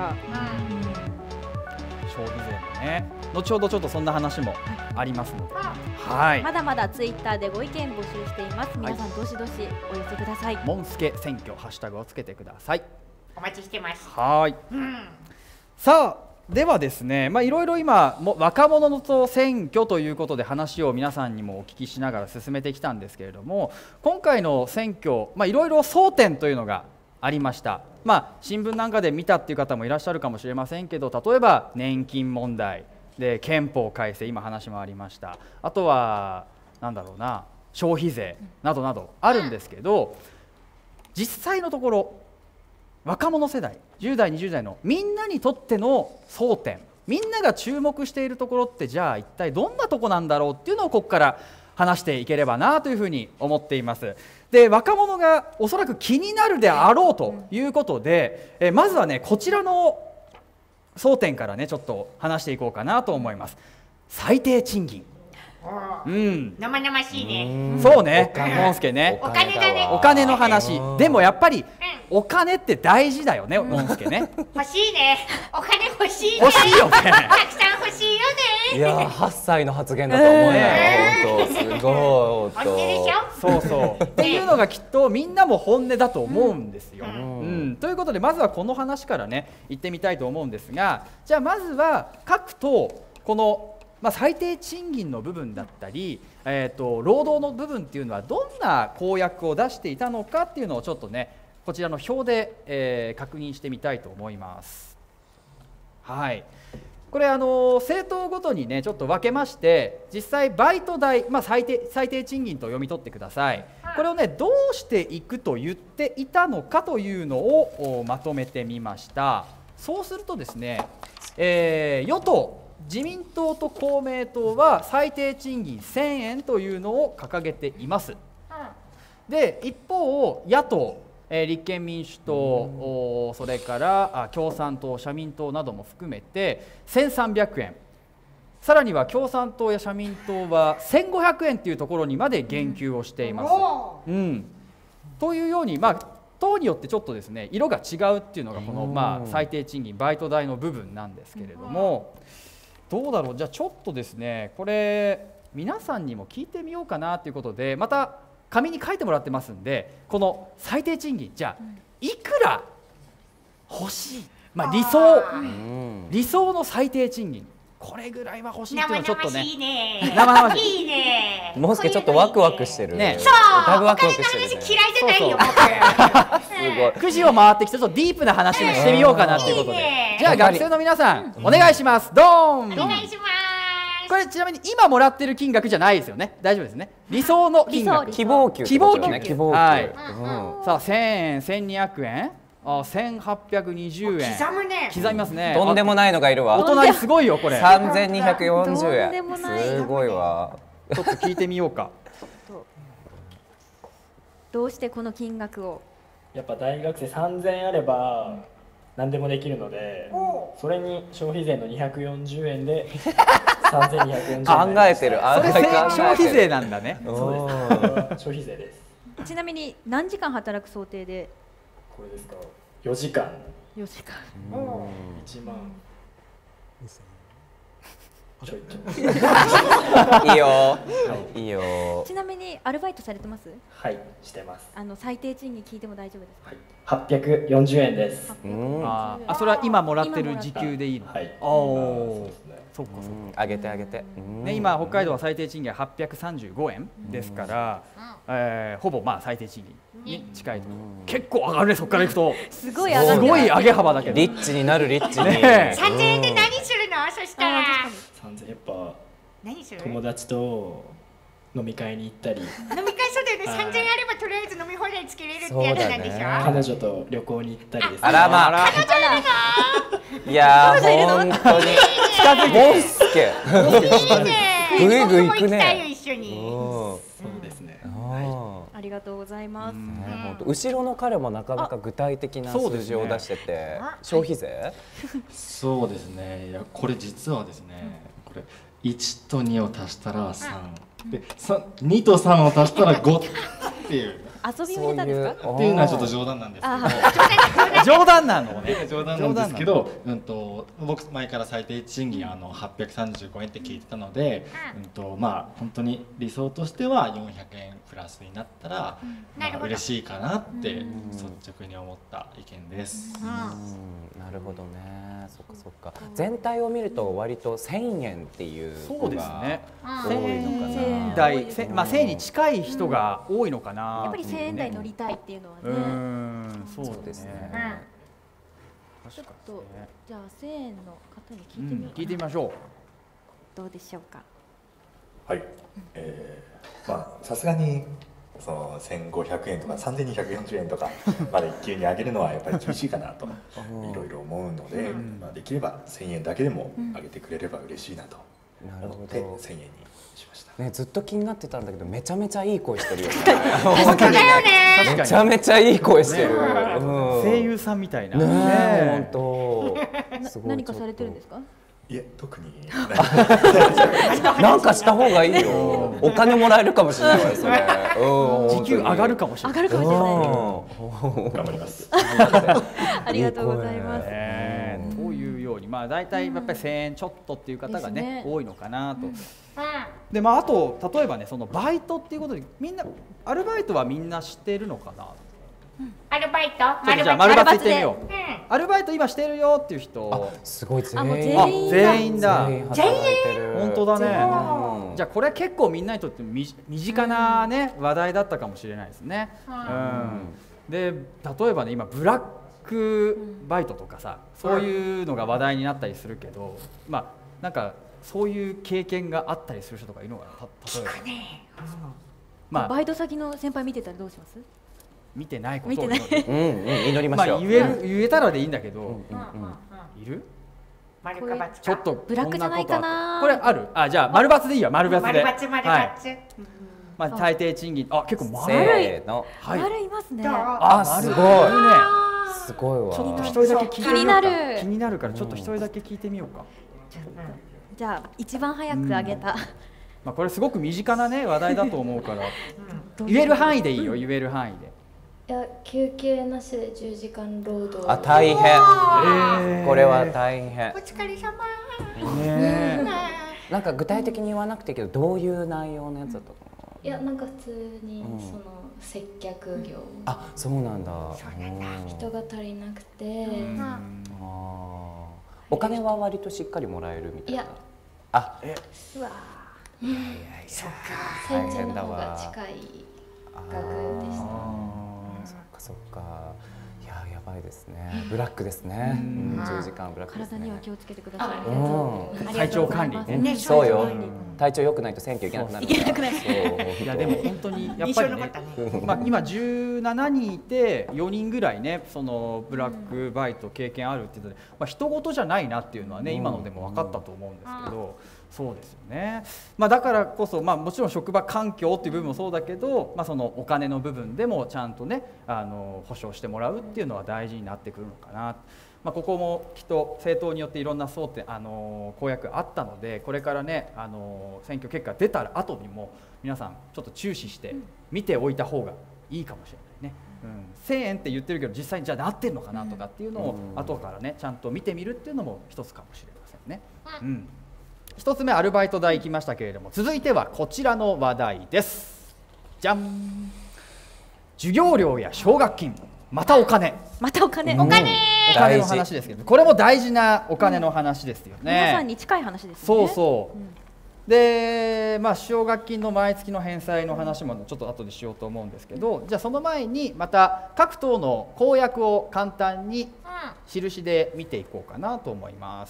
消費税もね、後ほどちょっとそんな話もありますので、はい、 まだまだツイッターでご意見募集しています。皆さんどしどしお寄せください。 モンスケ選挙ハッシュタグをつけてください。 お待ちしてます。 はい、さあではですね、いろいろ今若者と選挙ということで話を皆さんにもお聞きしながら進めてきたんですけれども、今回の選挙、いろいろ争点というのがありました。新聞なんかで見たっていう方もいらっしゃるかもしれませんけど、例えば年金問題で憲法改正、今話もありました。あとはなんだろうな、消費税などなどあるんですけど、実際のところ若者世代10代20代のみんなにとっての争点、みんなが注目しているところってじゃあ一体どんなとこなんだろうっていうのをここから話していければなというふうに思っています。で、若者がおそらく気になるであろうということで、まずはねこちらの争点からねちょっと話していこうかなと思います。最低賃金。 生々しいね。 そうね、モンスケね。 お金だね。 お金の話。でもやっぱりお金って大事だよね、モンスケね。 欲しいね。お金欲しいね。 欲しいよね。たくさん欲しいよね。 いや8歳の発言だと思うね。本当すごい。 本当でしょ。 そうそう。っていうのがきっとみんなも本音だと思うんですよ。ということでまずはこの話からね行ってみたいと思うんですが、じゃあまずは各党この最低賃金の部分だったり、労働の部分っていうのはどんな公約を出していたのかっていうのをちょっとねこちらの表で、確認してみたいと思います。はい、これ政党ごとにねちょっと分けまして、実際バイト代、最低賃金と読み取ってください。これをねどうしていくと言っていたのかというのをまとめてみました。そうするとですね、与党自民党と公明党は最低賃金1000円というのを掲げています。で一方野党、立憲民主党、それから共産党社民党なども含めて1300円、さらには共産党や社民党は1500円というところにまで言及をしています。というように党によってちょっとですね色が違うっていうのがこの最低賃金バイト代の部分なんですけれども、 どうだろう。じゃあちょっとですね、これ皆さんにも聞いてみようかなということで、また紙に書いてもらってますんで、この最低賃金、じゃあいくら欲しい、理想の最低賃金、これぐらいは欲しいっていうのをちょっとね、 生々しいね。 もうすけちょっとワクワクしてるね。 そう、 だいぶワお金のクワクしてるね。 話嫌いじゃないよ、僕。 くじを回ってきてちょっとディープな話もしてみようかなっていうことで、じゃあ学生の皆さんお願いします。ドーン。 お願いします。 これちなみに今もらってる金額じゃないですよね。大丈夫ですね。理想の金額。 希望給。 希望給。 希望給。 はい。さあ1000円、1200円、1820円。 刻むね。 刻みますね。 とんでもないのがいるわ。 大人にすごいよこれ。 3240円。すごいわ。 ちょっと聞いてみようか。 どうしてこの金額を？ やっぱ大学生3000円あれば何でもできるので、それに消費税の240円で3240円。 考えてる。 それ消費税なんだね。 そうです。消費税です。 ちなみに何時間働く想定で？ これですか。4時間。 4時間。 1万ちょいいいよ。いいよ。 ちなみにアルバイトされてます？ はい、してます。 最低賃金聞いても大丈夫ですか？ はい、840円です。 あ、それは今もらってる時給でいいの？ はい。 おお。そっかそっか。 上げてあげて。 ね、今北海道は最低賃金835円ですから、ほぼまあ最低賃金に近いと。結構上がるね、そこからいくと。 すごい上がる。 すごい上げ幅だけど。 リッチになるリッチに。 3000円で何するの？そしたら。 3000やっぱ何する？ 友達と飲み会に行ったり。 飲み会そうだよね。3000円あればとりあえず飲み放題つけれるってやつなんでしょ。 彼女と旅行に行ったりです。 あらまあ。 彼女いるの？ いやー本当に近づいて。ボスケ。ぐいぐい行くね。 一緒に。 そうですね。 ありがとうございます。 後ろの彼もなかなか具体的な数字を出してて、消費税？ そうですね。いやこれ実はですね、これ1と2を足したら3で、2と3を足したら5っていう。 遊びを入れたんですか？ っていうのはちょっと冗談なんですけど。冗談なのね。 冗談なんですけど、僕前から最低賃金835円って聞いてたので、まあ本当に理想としては400円プラスになったら、まあ嬉しいかなって率直に思った意見です。 なるほどね。そっかそっか。全体を見ると割と1000円っていうそうですね。 多いのかな。 1000円台、まあ1000円に近い人が多いのかな。 やっぱり1000円台乗りたいっていうのはね。 そうですね。 ちょっとじゃあ1000円の方に聞いてみようかな。 聞いてみましょう。 どうでしょうか。 はい。まあさすがにその1500円とか3240円とかまで急に上げるのはやっぱり厳しいかなといろいろ思うので、まあできれば1000円だけでも上げてくれれば嬉しいなと思って1000円にしました。 ね、ずっと気になってたんだけどめちゃめちゃいい声してるよね。 本当だよね。 めちゃめちゃいい声してる。 声優さんみたいな。 ね、本当。 何かされてるんですか？ いえ、特になんかした方がいいよ。お金もらえるかもしれないそれ。 時給上がるかもしれない。 上がるかもしれない。 頑張ります。 ありがとうございます。 というように、まあ大体やっぱり1000円ちょっとっていう方がね多いのかなと。で、まああと例えばね、そのバイトっていうことでみんなアルバイトはみんな知っているのかな。 アルバイト？ じゃあ丸抜いってみよう。アルバイト今してるよっていう人。 すごい全員。全員だ。 全員。 本当だね。じゃあこれ結構みんなにとって身近なね話題だったかもしれないですね。で、例えばね今ブラックバイトとかさ、そういうのが話題になったりするけど、まあなんかそういう経験があったりする人とかいるのかな。例えば。 まあバイト先の先輩見てたらどうします？ 見てないことを祈りましょう。 言えたらでいいんだけど、いる？ 丸か×か。 ちょっとブラックじゃないかな。 これある？あ、じゃあ丸×でいいよ。丸×で。 丸×。 まあ最低賃金。あ、結構丸い。 丸いますね。 あ、すごい。すごいわ。 ちょっと一人だけ聞いてみようか。 気になるからちょっと一人だけ聞いてみようか。 じゃあ一番早く上げた。 まあこれすごく身近なね話題だと思うから言える範囲でいいよ。言える範囲で。 いや、休憩なしで10時間労働。 あ、大変。これは大変。 お疲れ様。 なんか具体的に言わなくていいけど、どういう内容のやつだったの？ いや、なんか普通にその接客業。 あ、そうなんだ。 人が足りなくて。 お金は割としっかりもらえるみたいな。 いや。 あ、 うわ。 そっか。 大変だわ。近い額でした。 そっかそっか。いや、やばいですね。ブラックですね。10時間ブラックですね。 体には気をつけてください。 体調管理。 そうよ。体調良くないと選挙行けなくなる。 行けなくなる。 いやでも本当にやっぱりね、まあ今17人いて4人ぐらいね、そのブラックバイト経験あるっていうので、まあ人事じゃないなっていうのはね、今のでも分かったと思うんですけど。そうですよね。まあだからこそ、まあもちろん職場環境っていう部分もそうだけど、まあそのお金の部分でもちゃんとね、保証してもらうっていうのは大事になってくるのかな。まあここもきっと政党によっていろんな争点、公約あったので、これからね、選挙結果出たら後にも皆さんちょっと注視して見ておいた方がいいかもしれないね。1000円って言ってるけど実際にじゃあなってるのかなとかっていうのを後からねちゃんと見てみるっていうのも一つかもしれませんね。1つ目アルバイト代いきましたけれども、続いてはこちらの話題です。じゃん。授業料や奨学金、またお金。 またお金。 お金の話ですけど、これも大事なお金の話ですよね。 皆さんに近い話ですね。 そうそう。で、まあ奨学金の毎月の返済の話もちょっと後でしようと思うんですけど、じゃあその前にまた各党の公約を簡単に印で見ていこうかなと思います。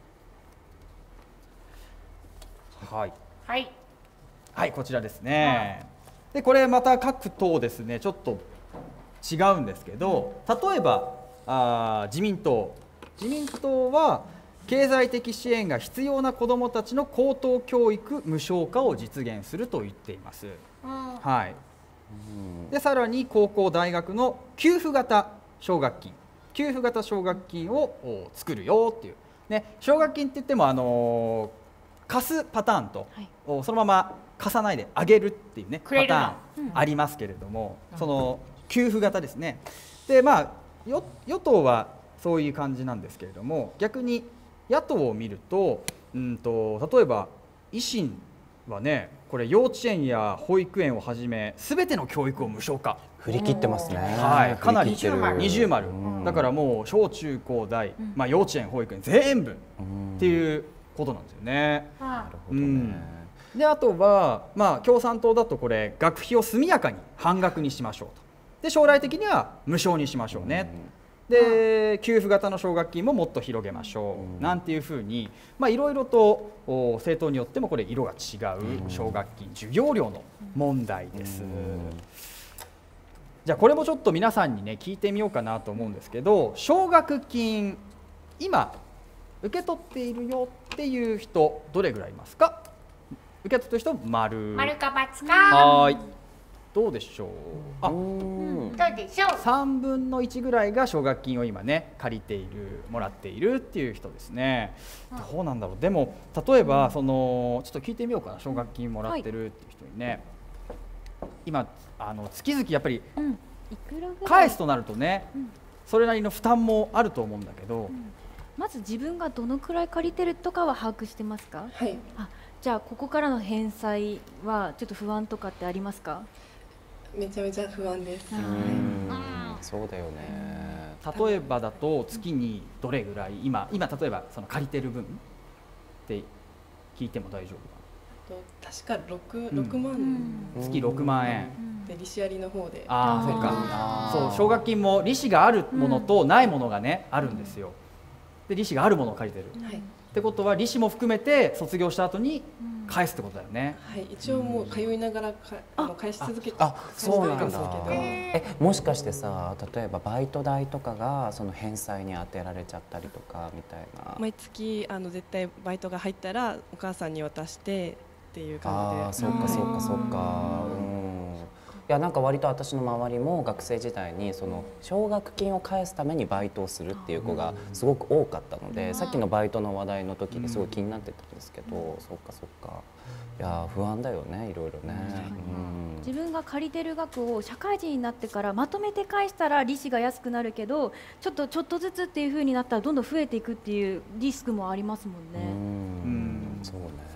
はい、 はいはい、こちらですね。でこれまた各党ですねちょっと違うんですけど、例えば自民党は経済的支援が必要な子どもたちの高等教育無償化を実現すると言っています。はい、でさらに高校大学の給付型奨学金を作るよっていう、ね、奨学金って言っても貸すパターンと、そのまま貸さないであげるっていうねパターンありますけれども、その給付型ですね。でまあ与党はそういう感じなんですけれども、逆に野党を見ると、例えば維新はね、これ幼稚園や保育園をはじめすべての教育を無償化。 振り切ってますね。 はい、かなり二重丸。だからもう小中高大、まあ幼稚園保育園全部っていうことなんですよね。なるほどね。であとは、まあ、共産党だとこれ学費を速やかに半額にしましょうと。で将来的には無償にしましょうね。で給付型の奨学金ももっと広げましょうなんていうふうに、まあ、いろいろと政党によってもこれ色が違う奨学金授業料の問題です。じゃあこれもちょっと皆さんにね聞いてみようかなと思うんですけど、奨学金今受け取っているよっていう人どれぐらいいますか？受け取ってる人丸か×か。 はい。どうでしょう。 どうでしょう。 3分の1ぐらいが奨学金を今ね借りているもらっているっていう人ですね。どうなんだろう。でも例えばそのちょっと聞いてみようかな。奨学金もらってるっていう人にね、今月々やっぱり返すとなるとね、それなりの負担もあると思うんだけど。 まず自分がどのくらい借りてるとかは把握してますか？ はい。 じゃあここからの返済はちょっと不安とかってありますか？ めちゃめちゃ不安です。 そうだよね。 例えばだと月にどれぐらい今例えばその借りてる分って聞いても大丈夫か？確か6万、 月6万円で利子ありの方で。 そうか。そう奨学金も利子があるものとないものがねあるんですよ。で利子があるものを借りてる、ってことは利子も含めて卒業した後に返すってことだよね。 はい、一応もう通いながら返し続けて。 そうなんだ。もしかしてさ、例えばバイト代とかがその返済に充てられちゃったりとかみたいな。 毎月絶対バイトが入ったらお母さんに渡してっていう感じで。 そうかそうかそうか。いやなんか割と私の周りも学生時代にその奨学金を返すためにバイトをするっていう子がすごく多かったので、さっきのバイトの話題の時にすごい気になってたんですけど、そっかそっか。いや不安だよね、いろいろね。 自分が借りてる額を社会人になってからまとめて返したら利子が安くなるけど、ちょっとずつっていう風になったらどんどん増えていくっていうリスクもありますもんね。 そうね。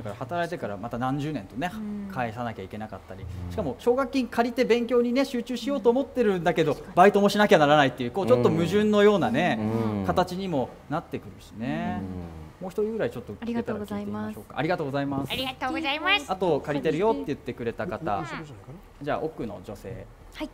から働いてからまた何十年とね返さなきゃいけなかったり、しかも奨学金借りて勉強にね集中しようと思ってるんだけどバイトもしなきゃならないっていう、こうちょっと矛盾のようなね形にもなってくるしね。もう一人ぐらいちょっと聞けたら聞いてみましょうか。ありがとうございます。 ありがとうございます。 あと借りてるよって言ってくれた方、じゃあ奥の女性、 はい。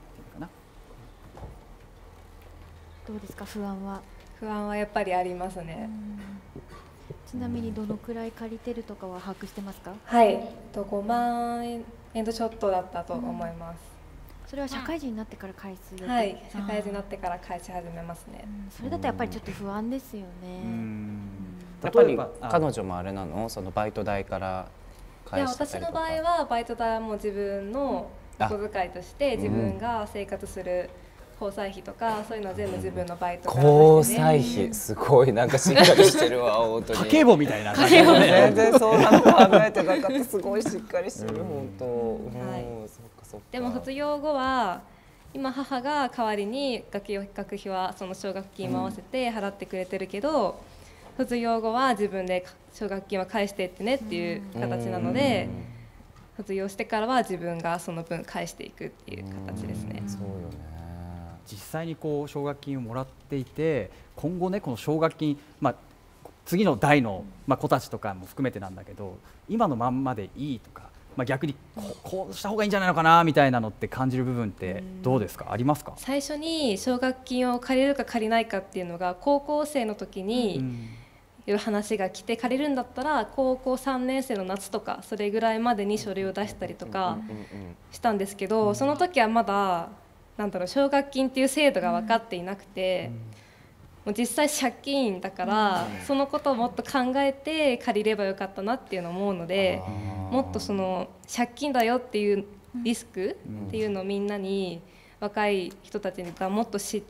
どうですか、不安は。 不安はやっぱりありますね。 ちなみにどのくらい借りてるとかは把握してますか？ はい、5万円とちょっとだったと思います。 それは社会人になってから返す予定？ はい、社会人になってから返し始めますね。 それだとやっぱりちょっと不安ですよね。 やっぱり彼女もあれなの、そのバイト代から返したりとか。 いや、私の場合はバイト代はもう自分のお小遣いとして自分が生活する交際費とかそういうのは全部自分のバイトから交際費すごいなんかしっかりしてるわ本当に。 家計簿みたいな。 全然そんなの考えてなかった。すごいしっかりしてる本当。はい。そっか。 でも卒業後は今母が代わりに学費はその奨学金も合わせて払ってくれてるけど、卒業後は自分で奨学金は返してってねっていう形なので、卒業してからは自分がその分返していくっていう形ですね。 そうよね。 実際にこう奨学金をもらっていて、今後ねこの奨学金、次の代の子たちとかも含めてなんだけど、今のまんまでいいとか、逆にこうした方がいいんじゃないのかなみたいなのって感じる部分ってどうですか、ありますか？ 最初に奨学金を借りるか借りないかっていうのが高校生の時にいう話が来て、借りるんだったら高校3年生の夏とかそれぐらいまでに書類を出したりとかしたんですけど、その時はまだ奨学金っていう制度が分かっていなくて、もう実際借金だから、そのことをもっと考えて借りればよかったなっていうのを思うので、もっとその借金だよっていうリスクっていうのをみんなに若い人たちがもっと知って、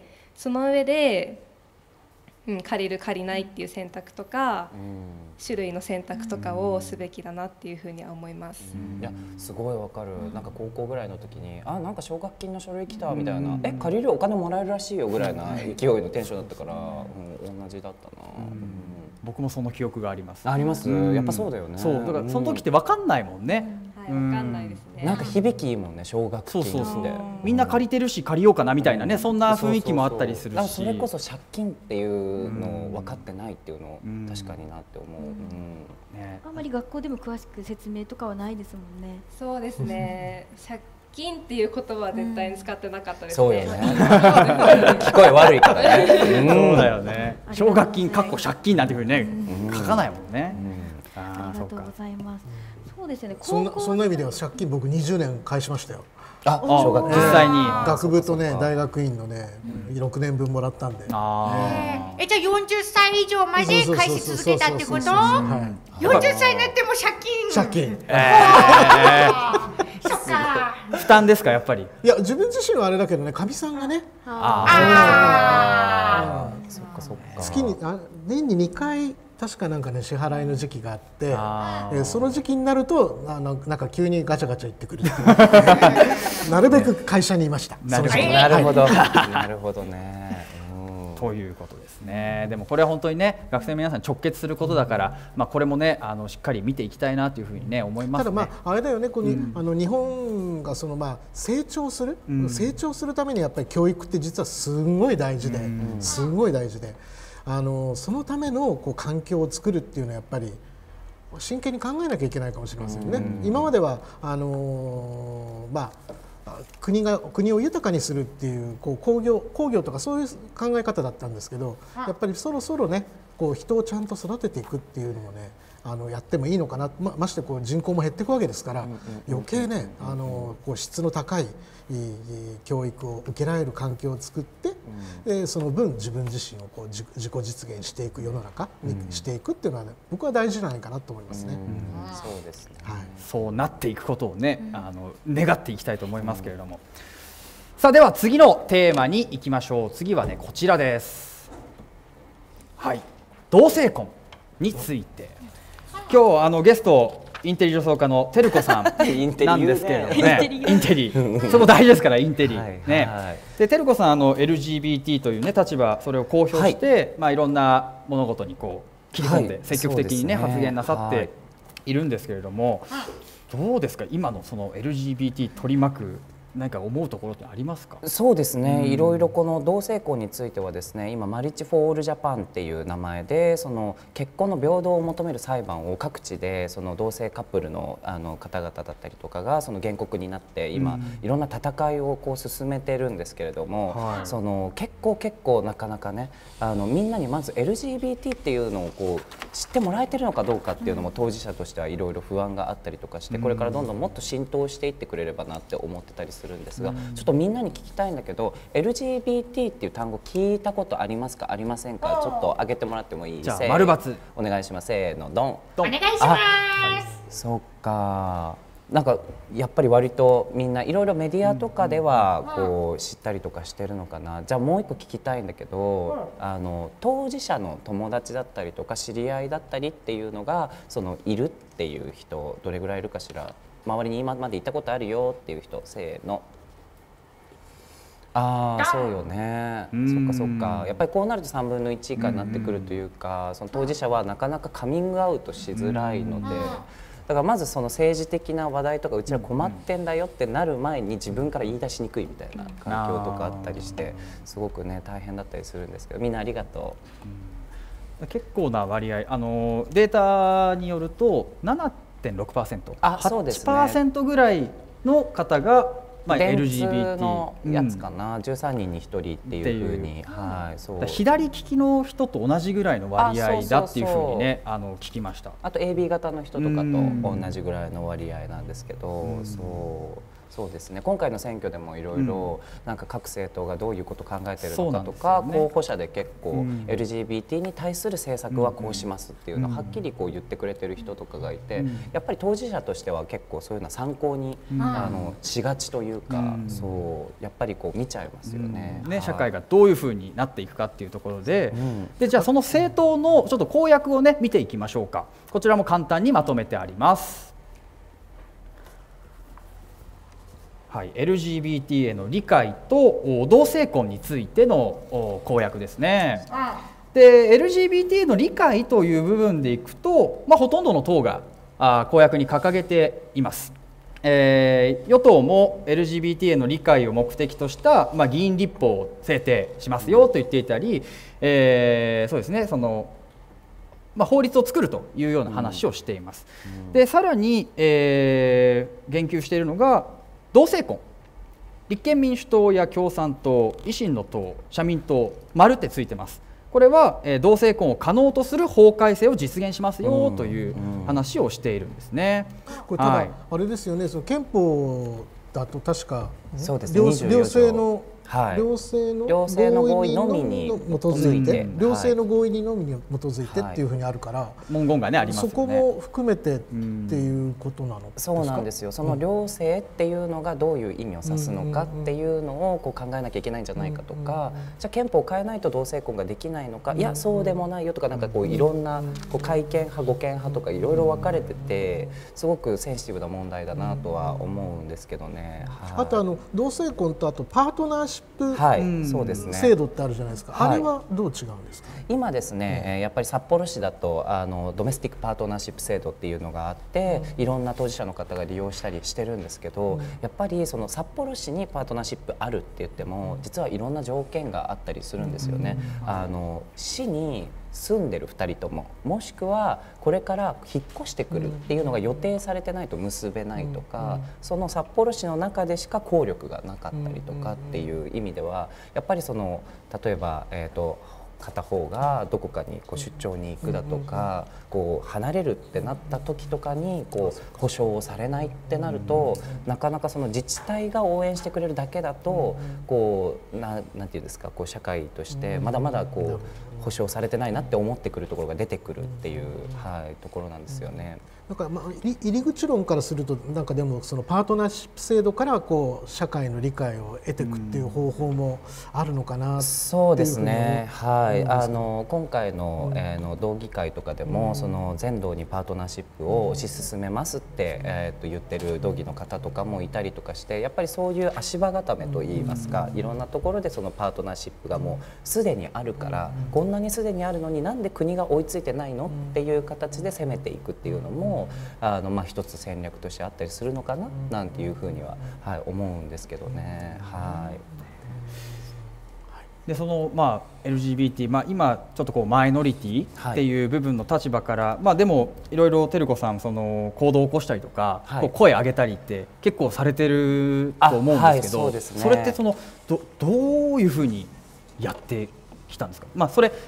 その上で借りる借りないっていう選択とか、種類の選択とかをすべきだなっていうふうには思います。 いやすごいわかる。なんか高校ぐらいの時になんか奨学金の書類来たみたいな、借りるお金もらえるらしいよぐらいな勢いのテンションだったから、同じだったな。 僕もその記憶があります。 あります。やっぱそうだよね。 そうだからその時って分かんないもんね。 はい、分かんないですね。 なんか響きいいもんね、奨学金って。 みんな借りてるし借りようかなみたいなね、そんな雰囲気もあったりするし。 それこそ借金っていうのを分かってないっていうの確かになって思う。 あんまり学校でも詳しく説明とかはないですもんね。 そうですね。借金っていう言葉は絶対に使ってなかったですね。 そうよね。聞こえ悪いからね。 そうだよね。奨学金借金なんていうふうにね書かないもんね。 ありがとうございます。そうですよね。 そんな意味では借金僕20年返しましたよ。 奨学金実際に学部とね大学院のね6年分もらったんで。 じゃあ40歳以上まで返し続けたってこと？ 40歳になっても借金。そっか。 負担ですかやっぱり。 いや自分自身はあれだけどね、かみさんがね。 そっかそっか。 月に年に2回確かなんかね支払いの時期があって、その時期になるとなんか急にガチャガチャ言ってくる。なるべく会社にいました。 なるほど。なるほどね。 ということですね。でもこれは本当にね学生の皆さん直結することだから、これもねしっかり見ていきたいなというふうにね思いますね。 ただあれだよね、この日本がその成長するためにやっぱり教育って実はすごい大事で、すごい大事で、そのための環境を作るっていうのはやっぱり真剣に考えなきゃいけないかもしれませんね。今までは国を豊かにするっていう工業とかそういう考え方だったんですけど、やっぱりそろそろね人をちゃんと育てていくっていうのもねやってもいいのかな。まして人口も減っていくわけですから、余計ね質の高い教育を受けられる環境を作って、その分自分自身を自己実現していく世の中にしていくっていうのはね、僕は大事じゃないかなと思いますね。 そうですね。 そうなっていくことをね願っていきたいと思いますけれども、さあでは次のテーマに行きましょう。次はねこちらです。はい、同性婚について今日ゲストインテリ女装家のてるこさんなんですけれどもね、インテリそこ大事ですから、インテリね。でてるこさんLGBT というね立場、それを公表していろんな物事に切り込んで積極的にね発言なさっているんですけれども、どうですか、今のその LGBT 取り巻く何か思うところってありますか？ そうですね、いろいろこの同性婚についてはですね、今マリッジ・フォー・オール・ジャパンっていう名前でその結婚の平等を求める裁判を各地でその同性カップルの方々だったりとかがその原告になって今いろんな戦いをこう進めてるんですけれども、その結構なかなかねみんなにまず LGBT っていうのをこう知ってもらえてるのかどうかっていうのも当事者としてはいろいろ不安があったりとかして、これからどんどんもっと浸透していってくれればなって思ってたりするんですが、ちょっとみんなに聞きたいんだけど LGBT っていう単語聞いたことありますか、ありませんか？ちょっと挙げてもらってもいい？ じゃあ丸× お願いします。せーの、ドン。 お願いします。 そっか、なんかやっぱり割とみんないろいろメディアとかではこう知ったりとかしてるのかな。じゃあもう一個聞きたいんだけど、当事者の友達だったりとか知り合いだったりっていうのがそのいるっていう人どれぐらいいるかしら？周りに今まで行ったことあるよっていう人、せーの。そうよね。そっかそっか。やっぱりこうなると3分の1以下になってくるというか、その当事者はなかなかカミングアウトしづらいので、だからまずその政治的な話題とかうちら困ってんだよってなる前に自分から言い出しにくいみたいな環境とかあったりして、すごくね大変だったりするんですけど、みんなありがとう。結構な割合、データによると 7.6%、8% ぐらいの方が電通のやつかな、13人に1人っていうふうに、 そう左利きの人と同じぐらいの割合だっていうふうにね聞きました。 あと AB 型の人とかと同じぐらいの割合なんですけど、そうですね、今回の選挙でもいろいろなんか各政党がどういうことを考えているのかとか、候補者で結構 LGBT に対する政策はこうしますっていうのをはっきりこう言ってくれてる人とかがいて、やっぱり当事者としては結構そういうのは参考にしがちというか、そうやっぱりこう見ちゃいますよね。 社会がどういうふうになっていくかっていうところで、じゃあその政党のちょっと公約をね見ていきましょうか。こちらも簡単にまとめてあります。はい、LGBT への理解と同性婚についての公約ですね。で LGBT への理解という部分でいくと、ほとんどの党が公約に掲げています。与党も LGBT への理解を目的とした、議員立法を制定しますよと言っていたり、そうですね、その法律を作るというような話をしています。でさらに、言及しているのが同性婚、立憲民主党や共産党、維新の党、社民党、丸ってついてます。これは同性婚を可能とする法改正を実現しますよという話をしているんですね。 これただあれですよね、その憲法だと確か両性の合意のみに基づいて、両性の合意のみに基づいてっていうふうにあるから、 文言がねありますよね。 そこも含めてっていうことなのですか？ そうなんですよ。その両性っていうのがどういう意味を指すのかっていうのをこう考えなきゃいけないんじゃないかとか、じゃあ憲法を変えないと同性婚ができないのか、いやそうでもないよとか、なんかこういろんなこう改憲派護憲派とかいろいろ分かれてて、すごくセンシティブな問題だなとは思うんですけどね。 あと同性婚とあとパートナーシップ制度ってあるじゃないですか。あれはどう違うんですか？ 今ですね、やっぱり札幌市だとドメスティックパートナーシップ制度っていうのがあって、いろんな当事者の方が利用したりしてるんですけど、やっぱりその札幌市にパートナーシップあるって言っても実はいろんな条件があったりするんですよね。市に住んでる2人とも、もしくはこれから引っ越してくるっていうのが予定されてないと結べないとか、その札幌市の中でしか効力がなかったりとかっていう意味では、やっぱりその例えば片方がどこかにこう出張に行くだとか、こう離れるってなった時とかにこう保証をされないってなると、なかなかその自治体が応援してくれるだけだと、こうなんていうんですか、こう社会としてまだまだこう保障されてないなって思ってくるところが出てくるっていう、ところなんですよね。 なんか入り口論からすると、なんかでもそのパートナーシップ制度からこう社会の理解を得ていくっていう方法もあるのかなっていうふうに思っはい、今回の、道議会とかでも、その全道にパートナーシップを推し進めますって、言ってる道議の方とかもいたりとかして、やっぱりそういう足場固めといいますか、いろんなところでそのパートナーシップがもうすでにあるから、こんなにすでにあるのになんで国が追いついてないのっていう形で攻めていくっていうのも一つ戦略としてあったりするのかななんていうふうには、はい、思うんですけどね。はい。 でそのLGBT、今ちょっとこうマイノリティっていう部分の立場から、でもいろいろ照子さんその行動を起こしたりとか、こう声上げたりって結構されてると思うんですけど、それってそのどういうふうにやってきたんですか。それ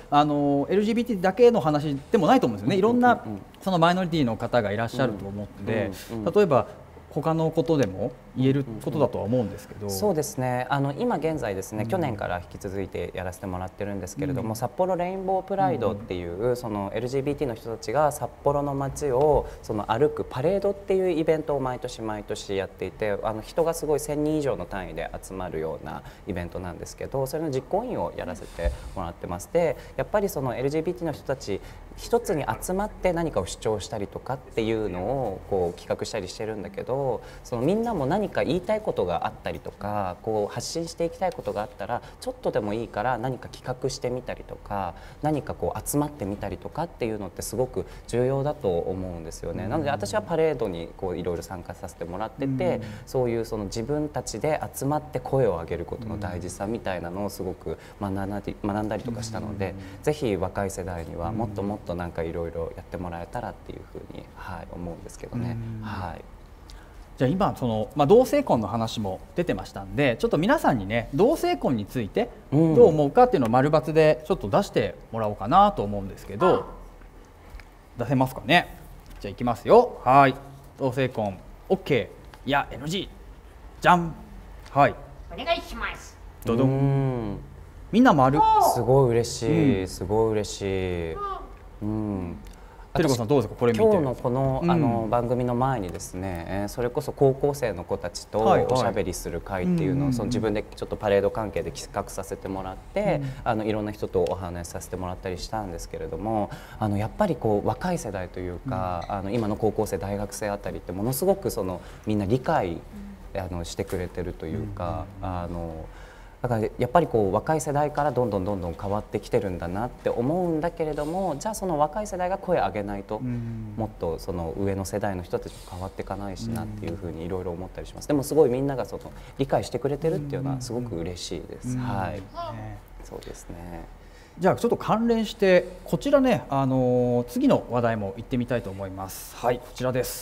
LGBT だけの話でもないと思うんですよね。いろんなそのマイノリティの方がいらっしゃると思って、例えば他のことでも言えることだとは思うんですけど、 そうですね、今現在ですね、去年から引き続いてやらせてもらってるんですけれども、札幌レインボープライドっていう、その LGBT の人たちが札幌の街をその歩くパレードっていうイベントを毎年毎年やっていて、人がすごい1000人以上の単位で集まるようなイベントなんですけど、それの実行委員をやらせてもらってます。でやっぱりその LGBT の人たち一つに集まって何かを主張したりとかっていうのをこう企画したりしてるんだけど、そのみんなも何か言いたいことがあったりとか、こう発信していきたいことがあったらちょっとでもいいから何か企画してみたりとか、何かこう集まってみたりとかっていうのってすごく重要だと思うんですよね。なので私はパレードにこういろいろ参加させてもらってて、そういうその自分たちで集まって声を上げることの大事さみたいなのをすごく学んだりとかしたので、ぜひ若い世代にはもっともっとなんかいろいろやってもらえたらっていうふうに、はい、思うんですけどね。はい。 じゃあ今その、同性婚の話も出てましたんで、ちょっと皆さんにね同性婚についてどう思うかっていうのを丸×でちょっと出してもらおうかなと思うんですけど、出せますかね。じゃあいきますよ。はい、同性婚 OK いや NG じゃん。はい、 お願いします。 どどん。みんな丸。 すごい嬉しい、すごい嬉しい。 照子さんどうですか、これ見て。 今日のこの、番組の前にですね、それこそ高校生の子たちとおしゃべりする会っていうのを、その自分でちょっとパレード関係で企画させてもらって、いろんな人とお話しさせてもらったりしたんですけれども、やっぱりこう若い世代というか、今の高校生大学生あたりってものすごくそのみんな理解してくれてるというか、だからやっぱりこう若い世代からどんどん変わってきてるんだなって思うんだけれども、じゃあその若い世代が声を上げないと、もっとその上の世代の人たちも変わっていかないしなっていうふうにいろいろ思ったりします。でもすごいみんながその理解してくれてるっていうのはすごく嬉しいです。はい、そうですね。 じゃあちょっと関連してこちらね、次の話題も行ってみたいと思います。はい、こちらです。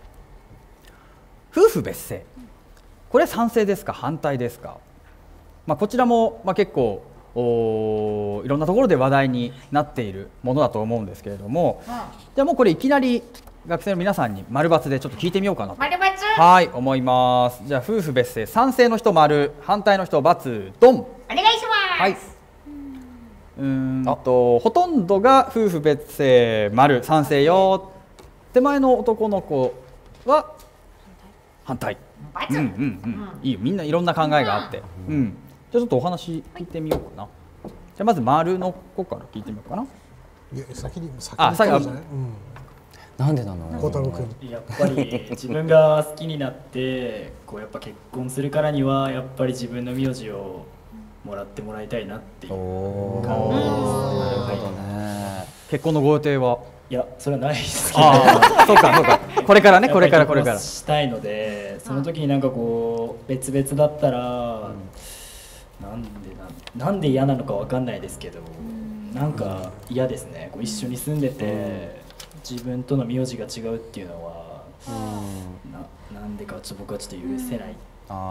夫婦別姓、これ賛成ですか反対ですか。こちらも結構いろんなところで話題になっているものだと思うんですけれども、じゃあもうこれいきなり学生の皆さんに丸×でちょっと聞いてみようかなとはい思います。じゃあ夫婦別姓賛成の人丸、反対の人×ドン。 お願いします。 はい。ほとんどが夫婦別姓丸、賛成よ。手前の男の子は反対。いいよ、みんないろんな考えがあって、じゃあちょっとお話聞いてみようかな。じゃあまず丸の子から聞いてみようかな。 いや先になんでなの？ 孝太郎君。 やっぱり自分が好きになってこうやっぱ結婚するからにはやっぱり自分の名字をもらってもらいたいなっていう考えです。なるほどね。 結婚のご予定は？ いやそれはないですけど。 そうかこれからね、これからしたいので、その時になんかこう別々だったらなんで嫌なのかわかんないですけど、なんか嫌ですね。こう一緒に住んでて自分との名字が違うっていうのはなんでか僕はちょっと許せない。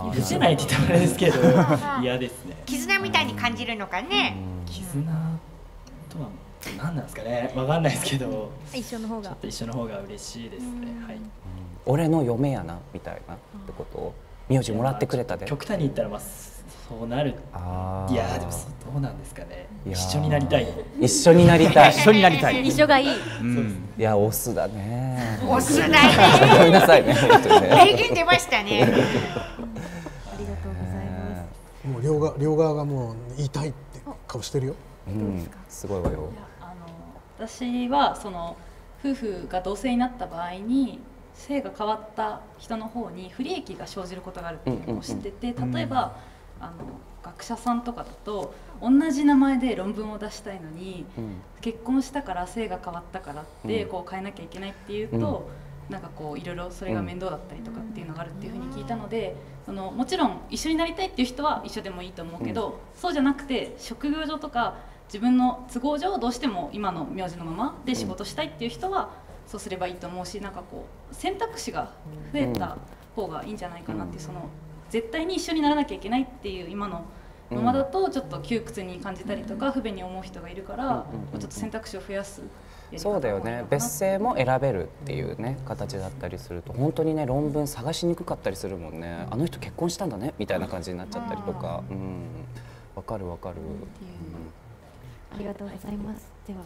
許せないって言ったらあれですけど嫌ですね。 絆みたいに感じるのかね。 絆とは何なんですかね、わかんないですけど、 一緒の方がちょっと一緒の方が嬉しいですね。はい。 俺の嫁やなみたいなってことを名字もらってくれたで。 極端に言ったらそうなる。いやでもどうなんですかね。一緒になりたい。 一緒になりたい。 一緒になりたい。 一緒がいい。 いやオスだね。 オスだね。 ごめんなさいね。 名言出ましたね。 ありがとうございます。 もう両側がもう言いたいって顔してるよ。 すごいわよ。 私はその夫婦が同性になった場合に性が変わった人の方に不利益が生じることがあるっていうのを知ってて、例えば学者さんとかだと同じ名前で論文を出したいのに、結婚したから性が変わったからってこう変えなきゃいけないっていうと、なんかこういろいろそれが面倒だったりとかっていうのがあるっていうふうに聞いたので、もちろん一緒になりたいっていう人は一緒でもいいと思うけど、そうじゃなくて職業上とか自分の都合上どうしても今の名字のままで仕事したいっていう人はそうすればいいと思うし、なんかこう選択肢が増えた方がいいんじゃないかなっていう、絶対に一緒にならなきゃいけないっていう今のままだとちょっと窮屈に感じたりとか不便に思う人がいるから、ちょっと選択肢を増やす。 そうだよね、別姓も選べるっていうね形だったりすると本当にね論文探しにくかったりするもんね。あの人結婚したんだねみたいな感じになっちゃったりとか、わかるわかる。 ありがとうございます。では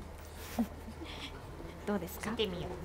どうですか。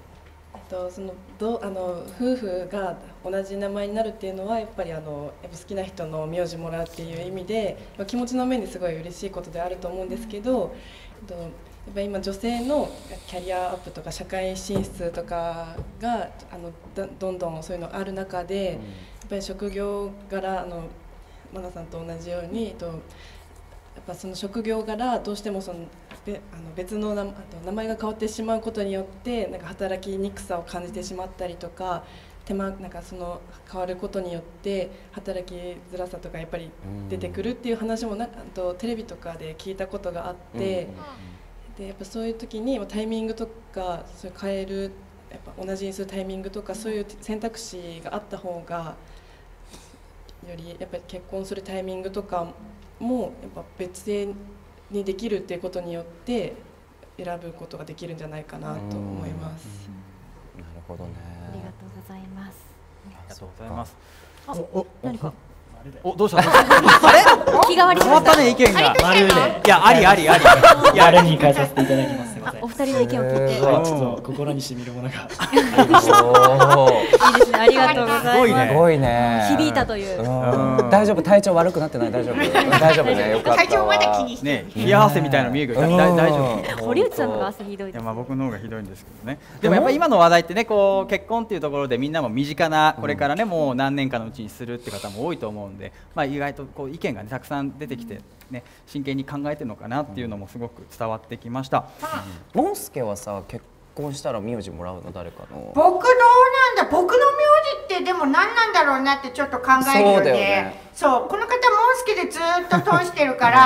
夫婦が同じ名前になるっていうのはやっぱりやっぱ好きな人の名字もらうっていう意味で気持ちの面ですごい嬉しいことであると思うんですけど、やっぱり今女性のキャリアアップとか社会進出とかがどんどんそういうのある中で、やっぱり職業柄マナさんと同じようにやっぱその職業柄どうしても別の名前が変わってしまうことによってなんか働きにくさを感じてしまったりとか、なんか変わることによって働きづらさとかやっぱり出てくるっていう話もテレビとかで聞いたことがあって、でやっぱそういう時にタイミングとか変える、やっぱ同じにするタイミングとかそういう選択肢があった方がよりやっぱり結婚するタイミングとかもやっぱ別姓にできるっていうことによって選ぶことができるんじゃないかなと思います。 なるほどね。 ありがとうございます。 ありがとうございます。 何か。 どうした。あれ？ 気変わりしました。 変わったね意見が。いやあり。 いやあれに変えさせていただきます。すみません。 お二人の意見を聞いて。 ちょっと心に染みるものが。 いいですね。ありがとうございます。 すごいね。 響いたという。 大丈夫、体調悪くなってない？大丈夫？大丈夫ね。よかった。 体調まだ気にしてね。冷や汗みたいなの見えるけど大丈夫。 堀内さんの汗ひどい。 いや僕の方がひどいんですけどね。でもやっぱり今の話題ってね、こう結婚っていうところでみんなも身近なこれからねもう何年かのうちにするって方も多いと思うんで、意外とこう意見がたくさん出てきてね真剣に考えてるのかなっていうのもすごく伝わってきました。 モンスケはさ結婚したら名字もらうの誰かの？ 僕どうなんだ。僕の名字ってでも何なんだろうなってちょっと考えるよね。そうこの方モンスケでずっと通してるから。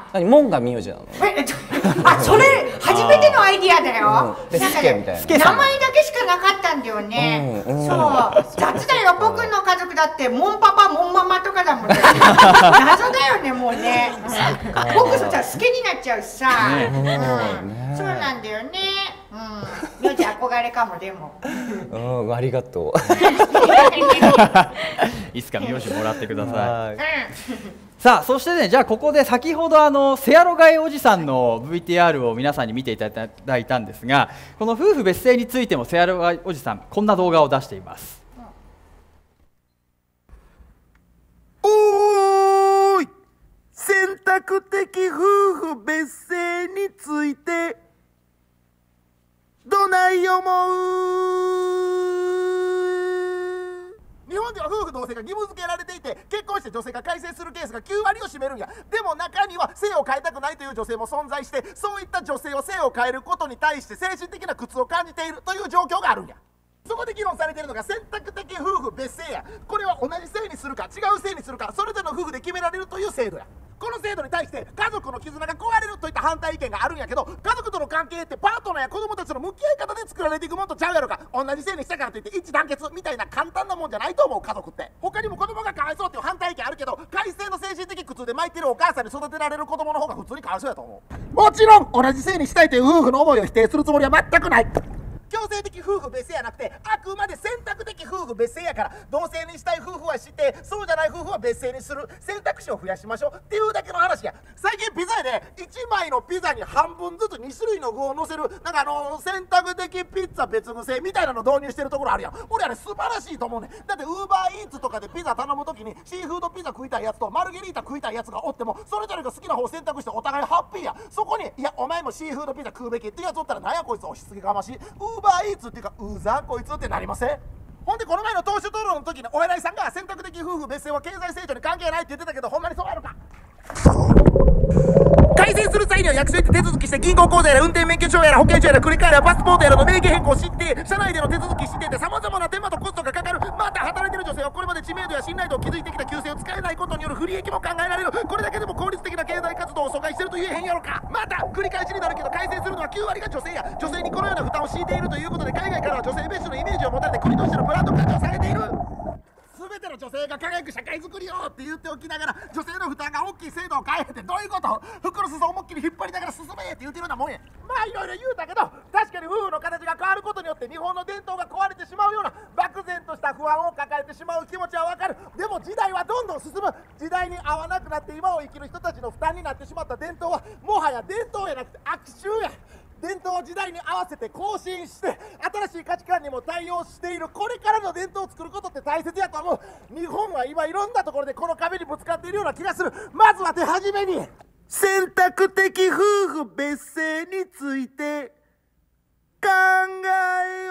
何モンが名字なの？ あそれ初めてのアイディアだよ。なんかね名前だけしかなかったんだよね。そう雑だよ。僕の家族だってモンパパモンママとかだもんね。謎だよねもうね。僕そしたらスケになっちゃうしさ。そうなんだよね。名字憧れかもでも。 ありがとう。 いつか名字もらってください。さあそしてね、じゃあここで先ほどセアロガイおじさんの VTR を皆さんに見ていただいたんですが、この夫婦別姓についてもセアロガイおじさんこんな動画を出しています。 おーい、選択的夫婦別姓についてどない思う？日本では夫婦同姓が義務付けられていて、結婚して女性が改姓するケースが9割を占めるんや。でも中には性を変えたくないという女性も存在して、そういった女性は性を変えることに対して精神的な苦痛を感じているという状況があるんや。そこで議論されているのが選択的夫婦別姓や。これは同じ姓にするか違う姓にするかそれぞれの夫婦で決められるという制度や。この制度に対して家族の絆が壊れるといった反対意見があるんやけど、家族との関係ってパートナーや子供たちの向き合い方で作られていくもんとちゃうやろか。同じ姓にしたからといって一致団結みたいな簡単なもんじゃないと思う。家族って他にも子供がかわいそうっていう反対意見あるけど、改正の精神的苦痛で巻いてるお母さんに育てられる子供の方が普通にかわいそうやと思う。もちろん同じ姓にしたいという夫婦の思いを否定するつもりは全くない。 強制的夫婦別姓やなくて、あくまで選択的夫婦別姓やから、同性にしたい夫婦はして、そうじゃない夫婦は別姓にする選択肢を増やしましょうっていうだけの話や。最近ピザ屋で1枚のピザに半分ずつ2種類の具を乗せる、なんか選択的ピッツァ別癖みたいなの導入してるところあるやん。俺あれ素晴らしいと思うねん。だってウーバーイーツとかでピザ頼むときにシーフードピザ食いたいやつとマルゲリータ食いたいやつがおっても、それぞれが好きな方を選択してお互いハッピーや。そこにいやお前もシーフードピザ食うべきっていうやつおったら、なんやこいつ押し付けがましい、ウーバーイーツっていうかうざこいつってなりません？ほんでこの前の党首討論の時にお偉いさんが選択的夫婦別姓は経済成長に関係ないって言ってたけど、ほんまにそうやろか？改善する際には役所行って手続きして、銀行口座やら運転免許証やら保険証やら繰り替えやらパスポートやらの名義変更を知って、社内での手続きしてて様々な手間とコストがかかる。また働いてる女性はこれまで知名度や信頼度を築いてきた旧姓を使えないことによる不利益も考えられる。これだけでも効率的な経済活動を阻害してると言えへんやろか。また繰り返しになるけど、改正するのは9割が女性や、女性にこのような負担を強いているということで、海外からは女性ベースのイメージを持たれて国としてのブランド価値を下げている。全ての女性が輝く社会づくりよって言っておきながら、女性の負担が大きい制度を変えてどういうこと？服の裾を思いっきり引っ張りながら進めって言ってるようなもんや。まあいろいろ言うたけど、確かに夫婦の形が変わることによって日本の伝統が壊れてしまうような漠然とした不安を抱えてしまう気持ちはわかる。でも時代はどんどん進む。時代に合わなくなって今を生きる人たちの負担になってしまった伝統は、もはや伝統やなくて悪習や。伝統を時代に合わせて更新して、新しい価値観にも対応している。これからの伝統を作ることって大切やと思う。日本は今いろんなところでこの壁にぶつかっているような気がする。まずは手始めに選択的夫婦別姓について考えよ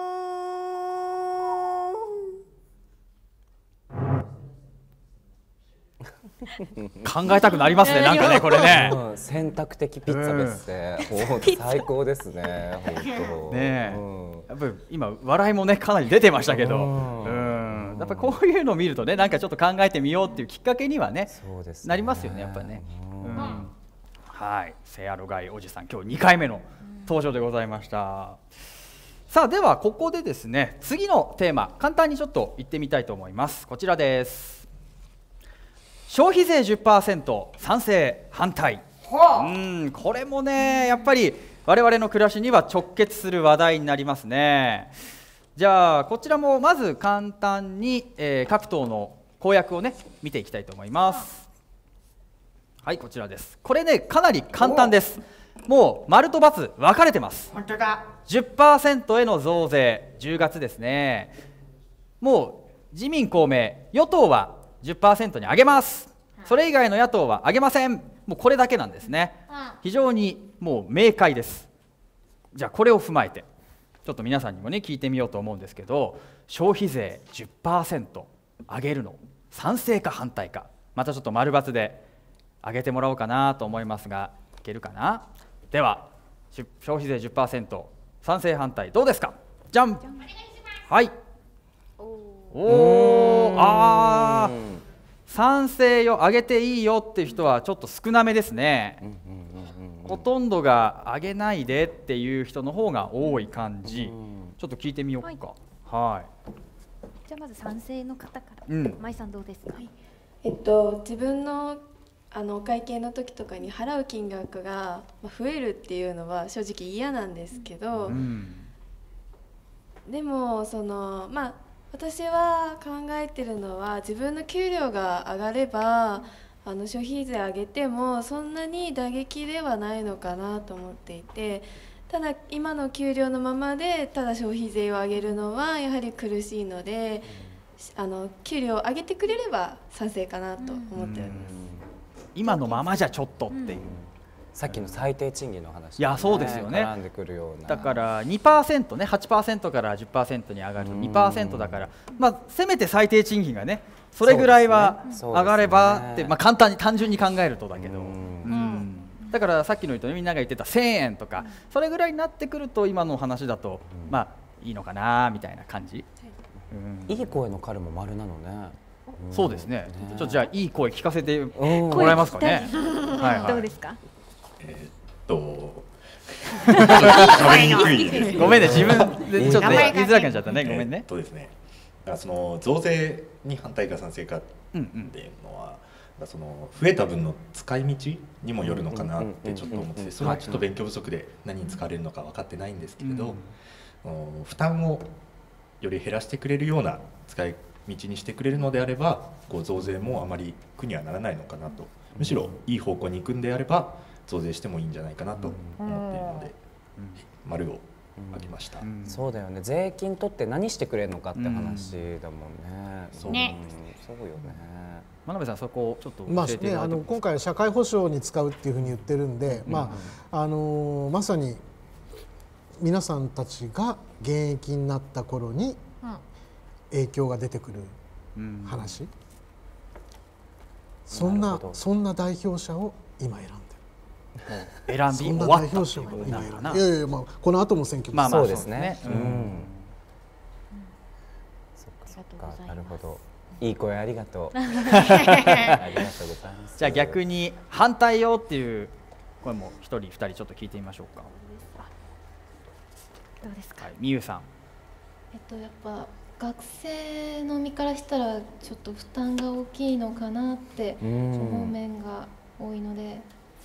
考えたくなりますね、なんかね、これね。 選択的ピッツァ別姓、最高ですね、本当。 ね、やっぱり今笑いもねかなり出てましたけど、やっぱりこういうのを見るとね、なんかちょっと考えてみようっていうきっかけにはね、なりますよね、やっぱりね。はい、セアロガイおじさん、今日2回目の登場でございました。さあ、ではここでですね、次のテーマ、簡単にちょっと言ってみたいと思います。こちらです。消費税 10% 賛成反対。これもね、やっぱり我々の暮らしには直結する話題になりますね。じゃあこちらもまず簡単に、各党の公約をね見ていきたいと思います。はい、こちらです。これね、かなり簡単です。もう丸と×分かれてます。 本当だ。 10% への増税、10月ですね。もう自民公明与党は10% に上げます。それ以外の野党は上げません。もうこれだけなんですね。非常にもう明快です。じゃあこれを踏まえてちょっと皆さんにもね聞いてみようと思うんですけど、消費税 10% 上げるの賛成か反対か、またちょっと丸×で上げてもらおうかなと思いますが、いけるかな。では消費税 10% 賛成反対どうですか。じゃん。はい。賛成よ、上げていいよっていう人はちょっと少なめですね。ほとんどが上げないでっていう人の方が多い感じ。ちょっと聞いてみようか。はい。 じゃあまず賛成の方から、舞さんどうですか。 自分のお会計の時とかに払う金額が増えるっていうのは正直嫌なんですけど、でも私は考えてるのは、自分の給料が上がれば消費税上げてもそんなに打撃ではないのかなと思っていて、ただ今の給料のままでただ消費税を上げるのはやはり苦しいので、給料を上げてくれれば賛成かなと思っております。 今のままじゃちょっとっていう、 さっきの最低賃金の話、 いやそうですよね。 絡んでくるような。 だから 2% ね、8% から 10% に上がると 2% だから、せめて最低賃金がねそれぐらいは上がればって、簡単に単純に考えるとだけど、だからさっきの言うと、みんなが言ってた1000円とかそれぐらいになってくると今の話だといいのかなみたいな感じ。 いい声の彼も丸なのね。 そうですね。ちょっとじゃあいい声聞かせてもらえますかね。 どうですか。 喋りにくいです。 ごめんね、自分でちょっと言いづらくなっちゃったね。ごめんね。 ですね。その増税に反対か賛成かっていうのは、その増えた分の使い道にもよるのかなってちょっと思ってて、それはちょっと勉強不足で何に使われるのか分かってないんですけれど、 負担をより減らしてくれるような使い道にしてくれるのであれば増税もあまり苦にはならないのかなと、むしろいい方向に行くんであれば増税してもいいんじゃないかなと思っているので、丸をあげました。 そうだよね、税金取って何してくれるのかって話だもんね。そうよね。 真鍋さん、そこちょっとまあね、今回社会保障に使うっていうふうに言ってるんで、まさに皆さんたちが現役になった頃に影響が出てくる話、そんな代表者を今選んでる。 選び終わった。 代表者を今選んでる。いやいや、まあこの後も選挙です。そうですね。そっか、なるほど。いい声ありがとう。ありがとうございます。 じゃあ逆に反対よっていう声も一人二人ちょっと聞いてみましょうか。 どうですか。 みゆさん。 やっぱ学生の身からしたらちょっと負担が大きいのかなって思う面が多いので、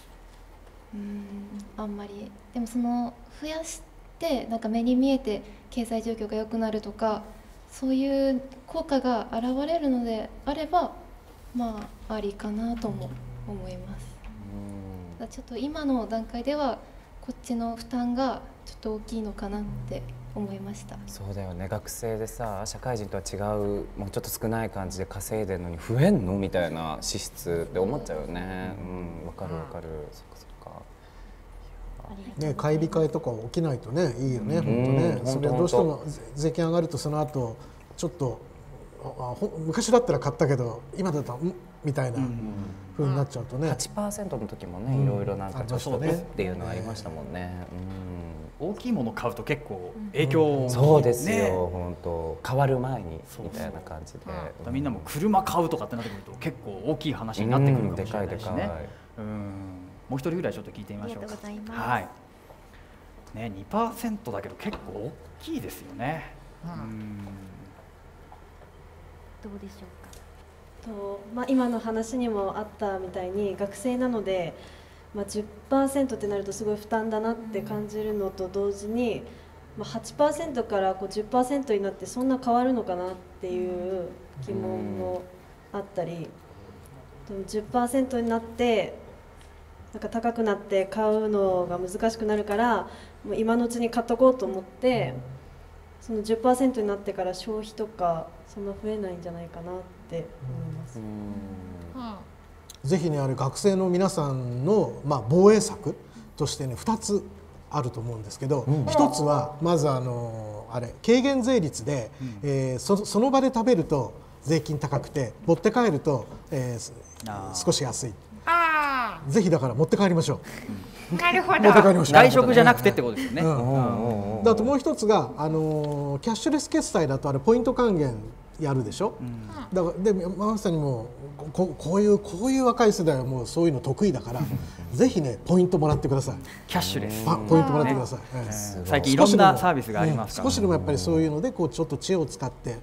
あんまりでもその増やしてなんか目に見えて経済状況が良くなるとか。そういう効果が現れるのであれば、まあありかなとも思います。ちょっと今の段階ではこっちの負担がちょっと大きいのかなって思いました。 そうだよね、学生でさ、社会人とは違うもうちょっと少ない感じで稼いでるのに増えんのみたいな支出って思っちゃうよね。わかるわかる。そっかそっか。 ね、買い控えとか起きないとね、いいよね、本当ね。それはどうしても税金上がるとその後ちょっと昔だったら買ったけど今だとみたいな風になっちゃうとね。 8% の時もね、いろいろなんかちょっとっていうのありましたもんね。 大きいもの買うと結構影響そうですよ、本当変わる前にみたいな感じで、 みんなも車買うとかってなってくると結構大きい話になってくるかもしれないしね。もう一人ぐらいちょっと聞いてみましょうか。はい。ね、2% だけど結構大きいですよね。 どうでしょうか。今の話にもあったみたいに学生なので、10% ってなるとすごい負担だなって感じるのと同時に、8% から10% になってそんな変わるのかなっていう疑問もあったり、10% になってなんか高くなって買うのが難しくなるからもう今のうちに買っとこうと思ってその 10% になってから消費とかそんな増えないんじゃないかなって思います。 ぜひね、学生の皆さんの防衛策としてね2つあると思うんですけど、1つはまず軽減税率で、その場で食べると税金高くて持って帰ると、少し安い。ぜひだから持って帰りましょう。なるほど。 持って帰りましょう。 外食じゃなくてってことですよね。 あともう一つがキャッシュレス決済だとポイント還元やるでしょ。だからでまさにもうこういう若い世代はもうそういうの得意だからぜひねポイントもらってください。 キャッシュレス。 ポイントもらってください。 最近いろんなサービスがありますから。 少しでもやっぱりそういうのでちょっと知恵を使って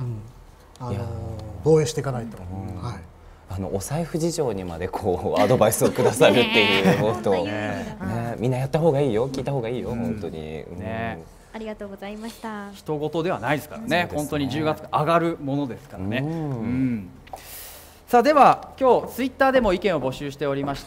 防衛していかないと。はい。 お財布事情にまでアドバイスをくださるっていうことをみんなやった方がいいよ、聞いた方がいいよ、本当に。 ありがとうございました。 人事ではないですからね。本当に10月上がるものですからね。さあでは今日ツイッターでも意見を募集しておりまして、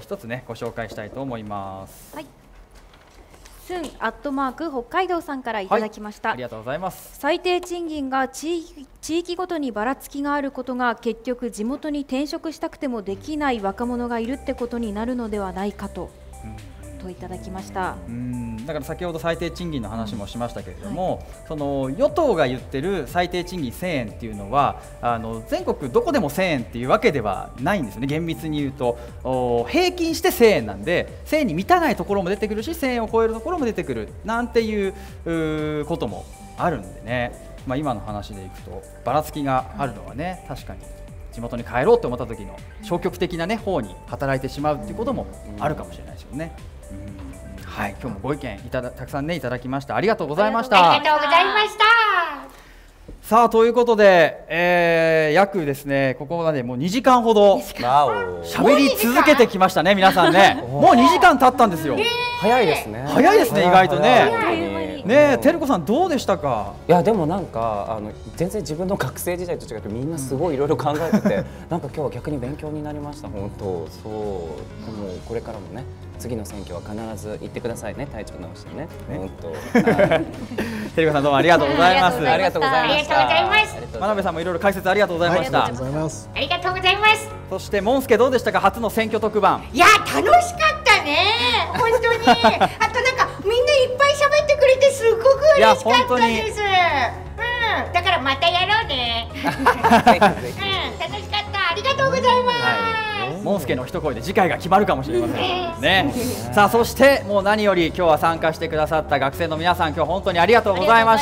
一つねご紹介したいと思います。 はい。スン@北海道さんからいただきました。 ありがとうございます。 最低賃金が地域ごとにばらつきがあることが結局地元に転職したくてもできない若者がいるってことになるのではないかと。といただきました。 だから先ほど最低賃金の話もしましたけれども、その与党が言ってる最低賃金1000円っていうのは全国どこでも1000円っていうわけではないんですよね。厳密に言うと平均して1000円なんで1000円に満たないところも出てくるし1000円を超えるところも出てくるなんていうこともあるんでね、今の話でいくとばらつきがあるのはね、確かに地元に帰ろうと思った時の消極的な、方に働いてしまうっていうこともあるかもしれないですよね。はい、今日もご意見たくさんねいただきました。ありがとうございました。 ありがとうございました。 さあということで、約ですねここまでもう2時間ほど喋り続けてきましたね皆さんね。もう2時間経ったんですよ。 早いですね。 早いですね意外とね。 ね、てるこさんどうでしたか。 いやでもなんか全然自分の学生時代と違ってみんなすごいいろいろ考えてて、なんか今日は逆に勉強になりました。本当そう。もうこれからもね、次の選挙は必ず行ってくださいね。体調直してね。本当。 てるこさんどうもありがとうございます。 ありがとうございました。 真鍋さんもいろいろ解説ありがとうございました。 ありがとうございます。ありがとうございます。 そしてモンスケどうでしたか、初の選挙特番。 いや楽しかったね。本当に。あとなんかみんないっぱい喋ってくれてすっごく嬉しかったです。うん。だからまたやろうね。うん。楽しかった。ありがとうございます。 モンスケの一声で次回が決まるかもしれませんね。さあそしてもう何より今日は参加してくださった学生の皆さん、今日本当にありがとうございました。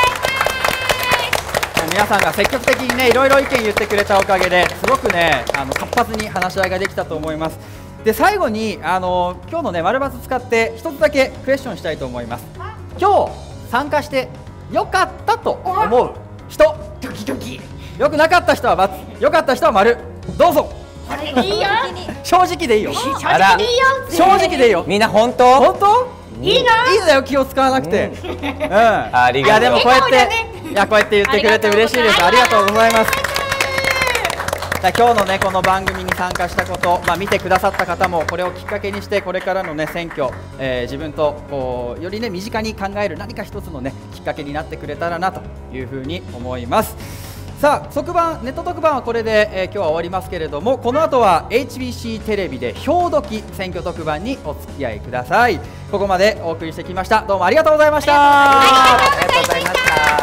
皆さんが積極的にねいろいろ意見言ってくれたおかげですごくね活発に話し合いができたと思います。で最後に今日のね丸×使って一つだけクエスチョンしたいと思います。今日参加してよかったと思う人、 ドキドキ。 よくなかった人は×、よかった人は丸。どうぞ。 いいよ。 正直でいいよ。 正直でいいよ。 正直でいいよ。 みんな本当？ 本当？ いいの？ いいんだよ、気を使わなくて。 ありがとう。 いやでもこうやってこうやって言ってくれて嬉しいです。ありがとうございます。今日のねこの番組に参加したこと、見てくださった方もこれをきっかけにしてこれからのね選挙、自分とこうよりね身近に考える何か一つのねきっかけになってくれたらなというふうに思います。さあネット特番はこれで、今日は終わりますけれども、この後は HBC テレビで票時選挙特番にお付き合いください。ここまでお送りしてきました。どうもありがとうございました。 ありがとうございました。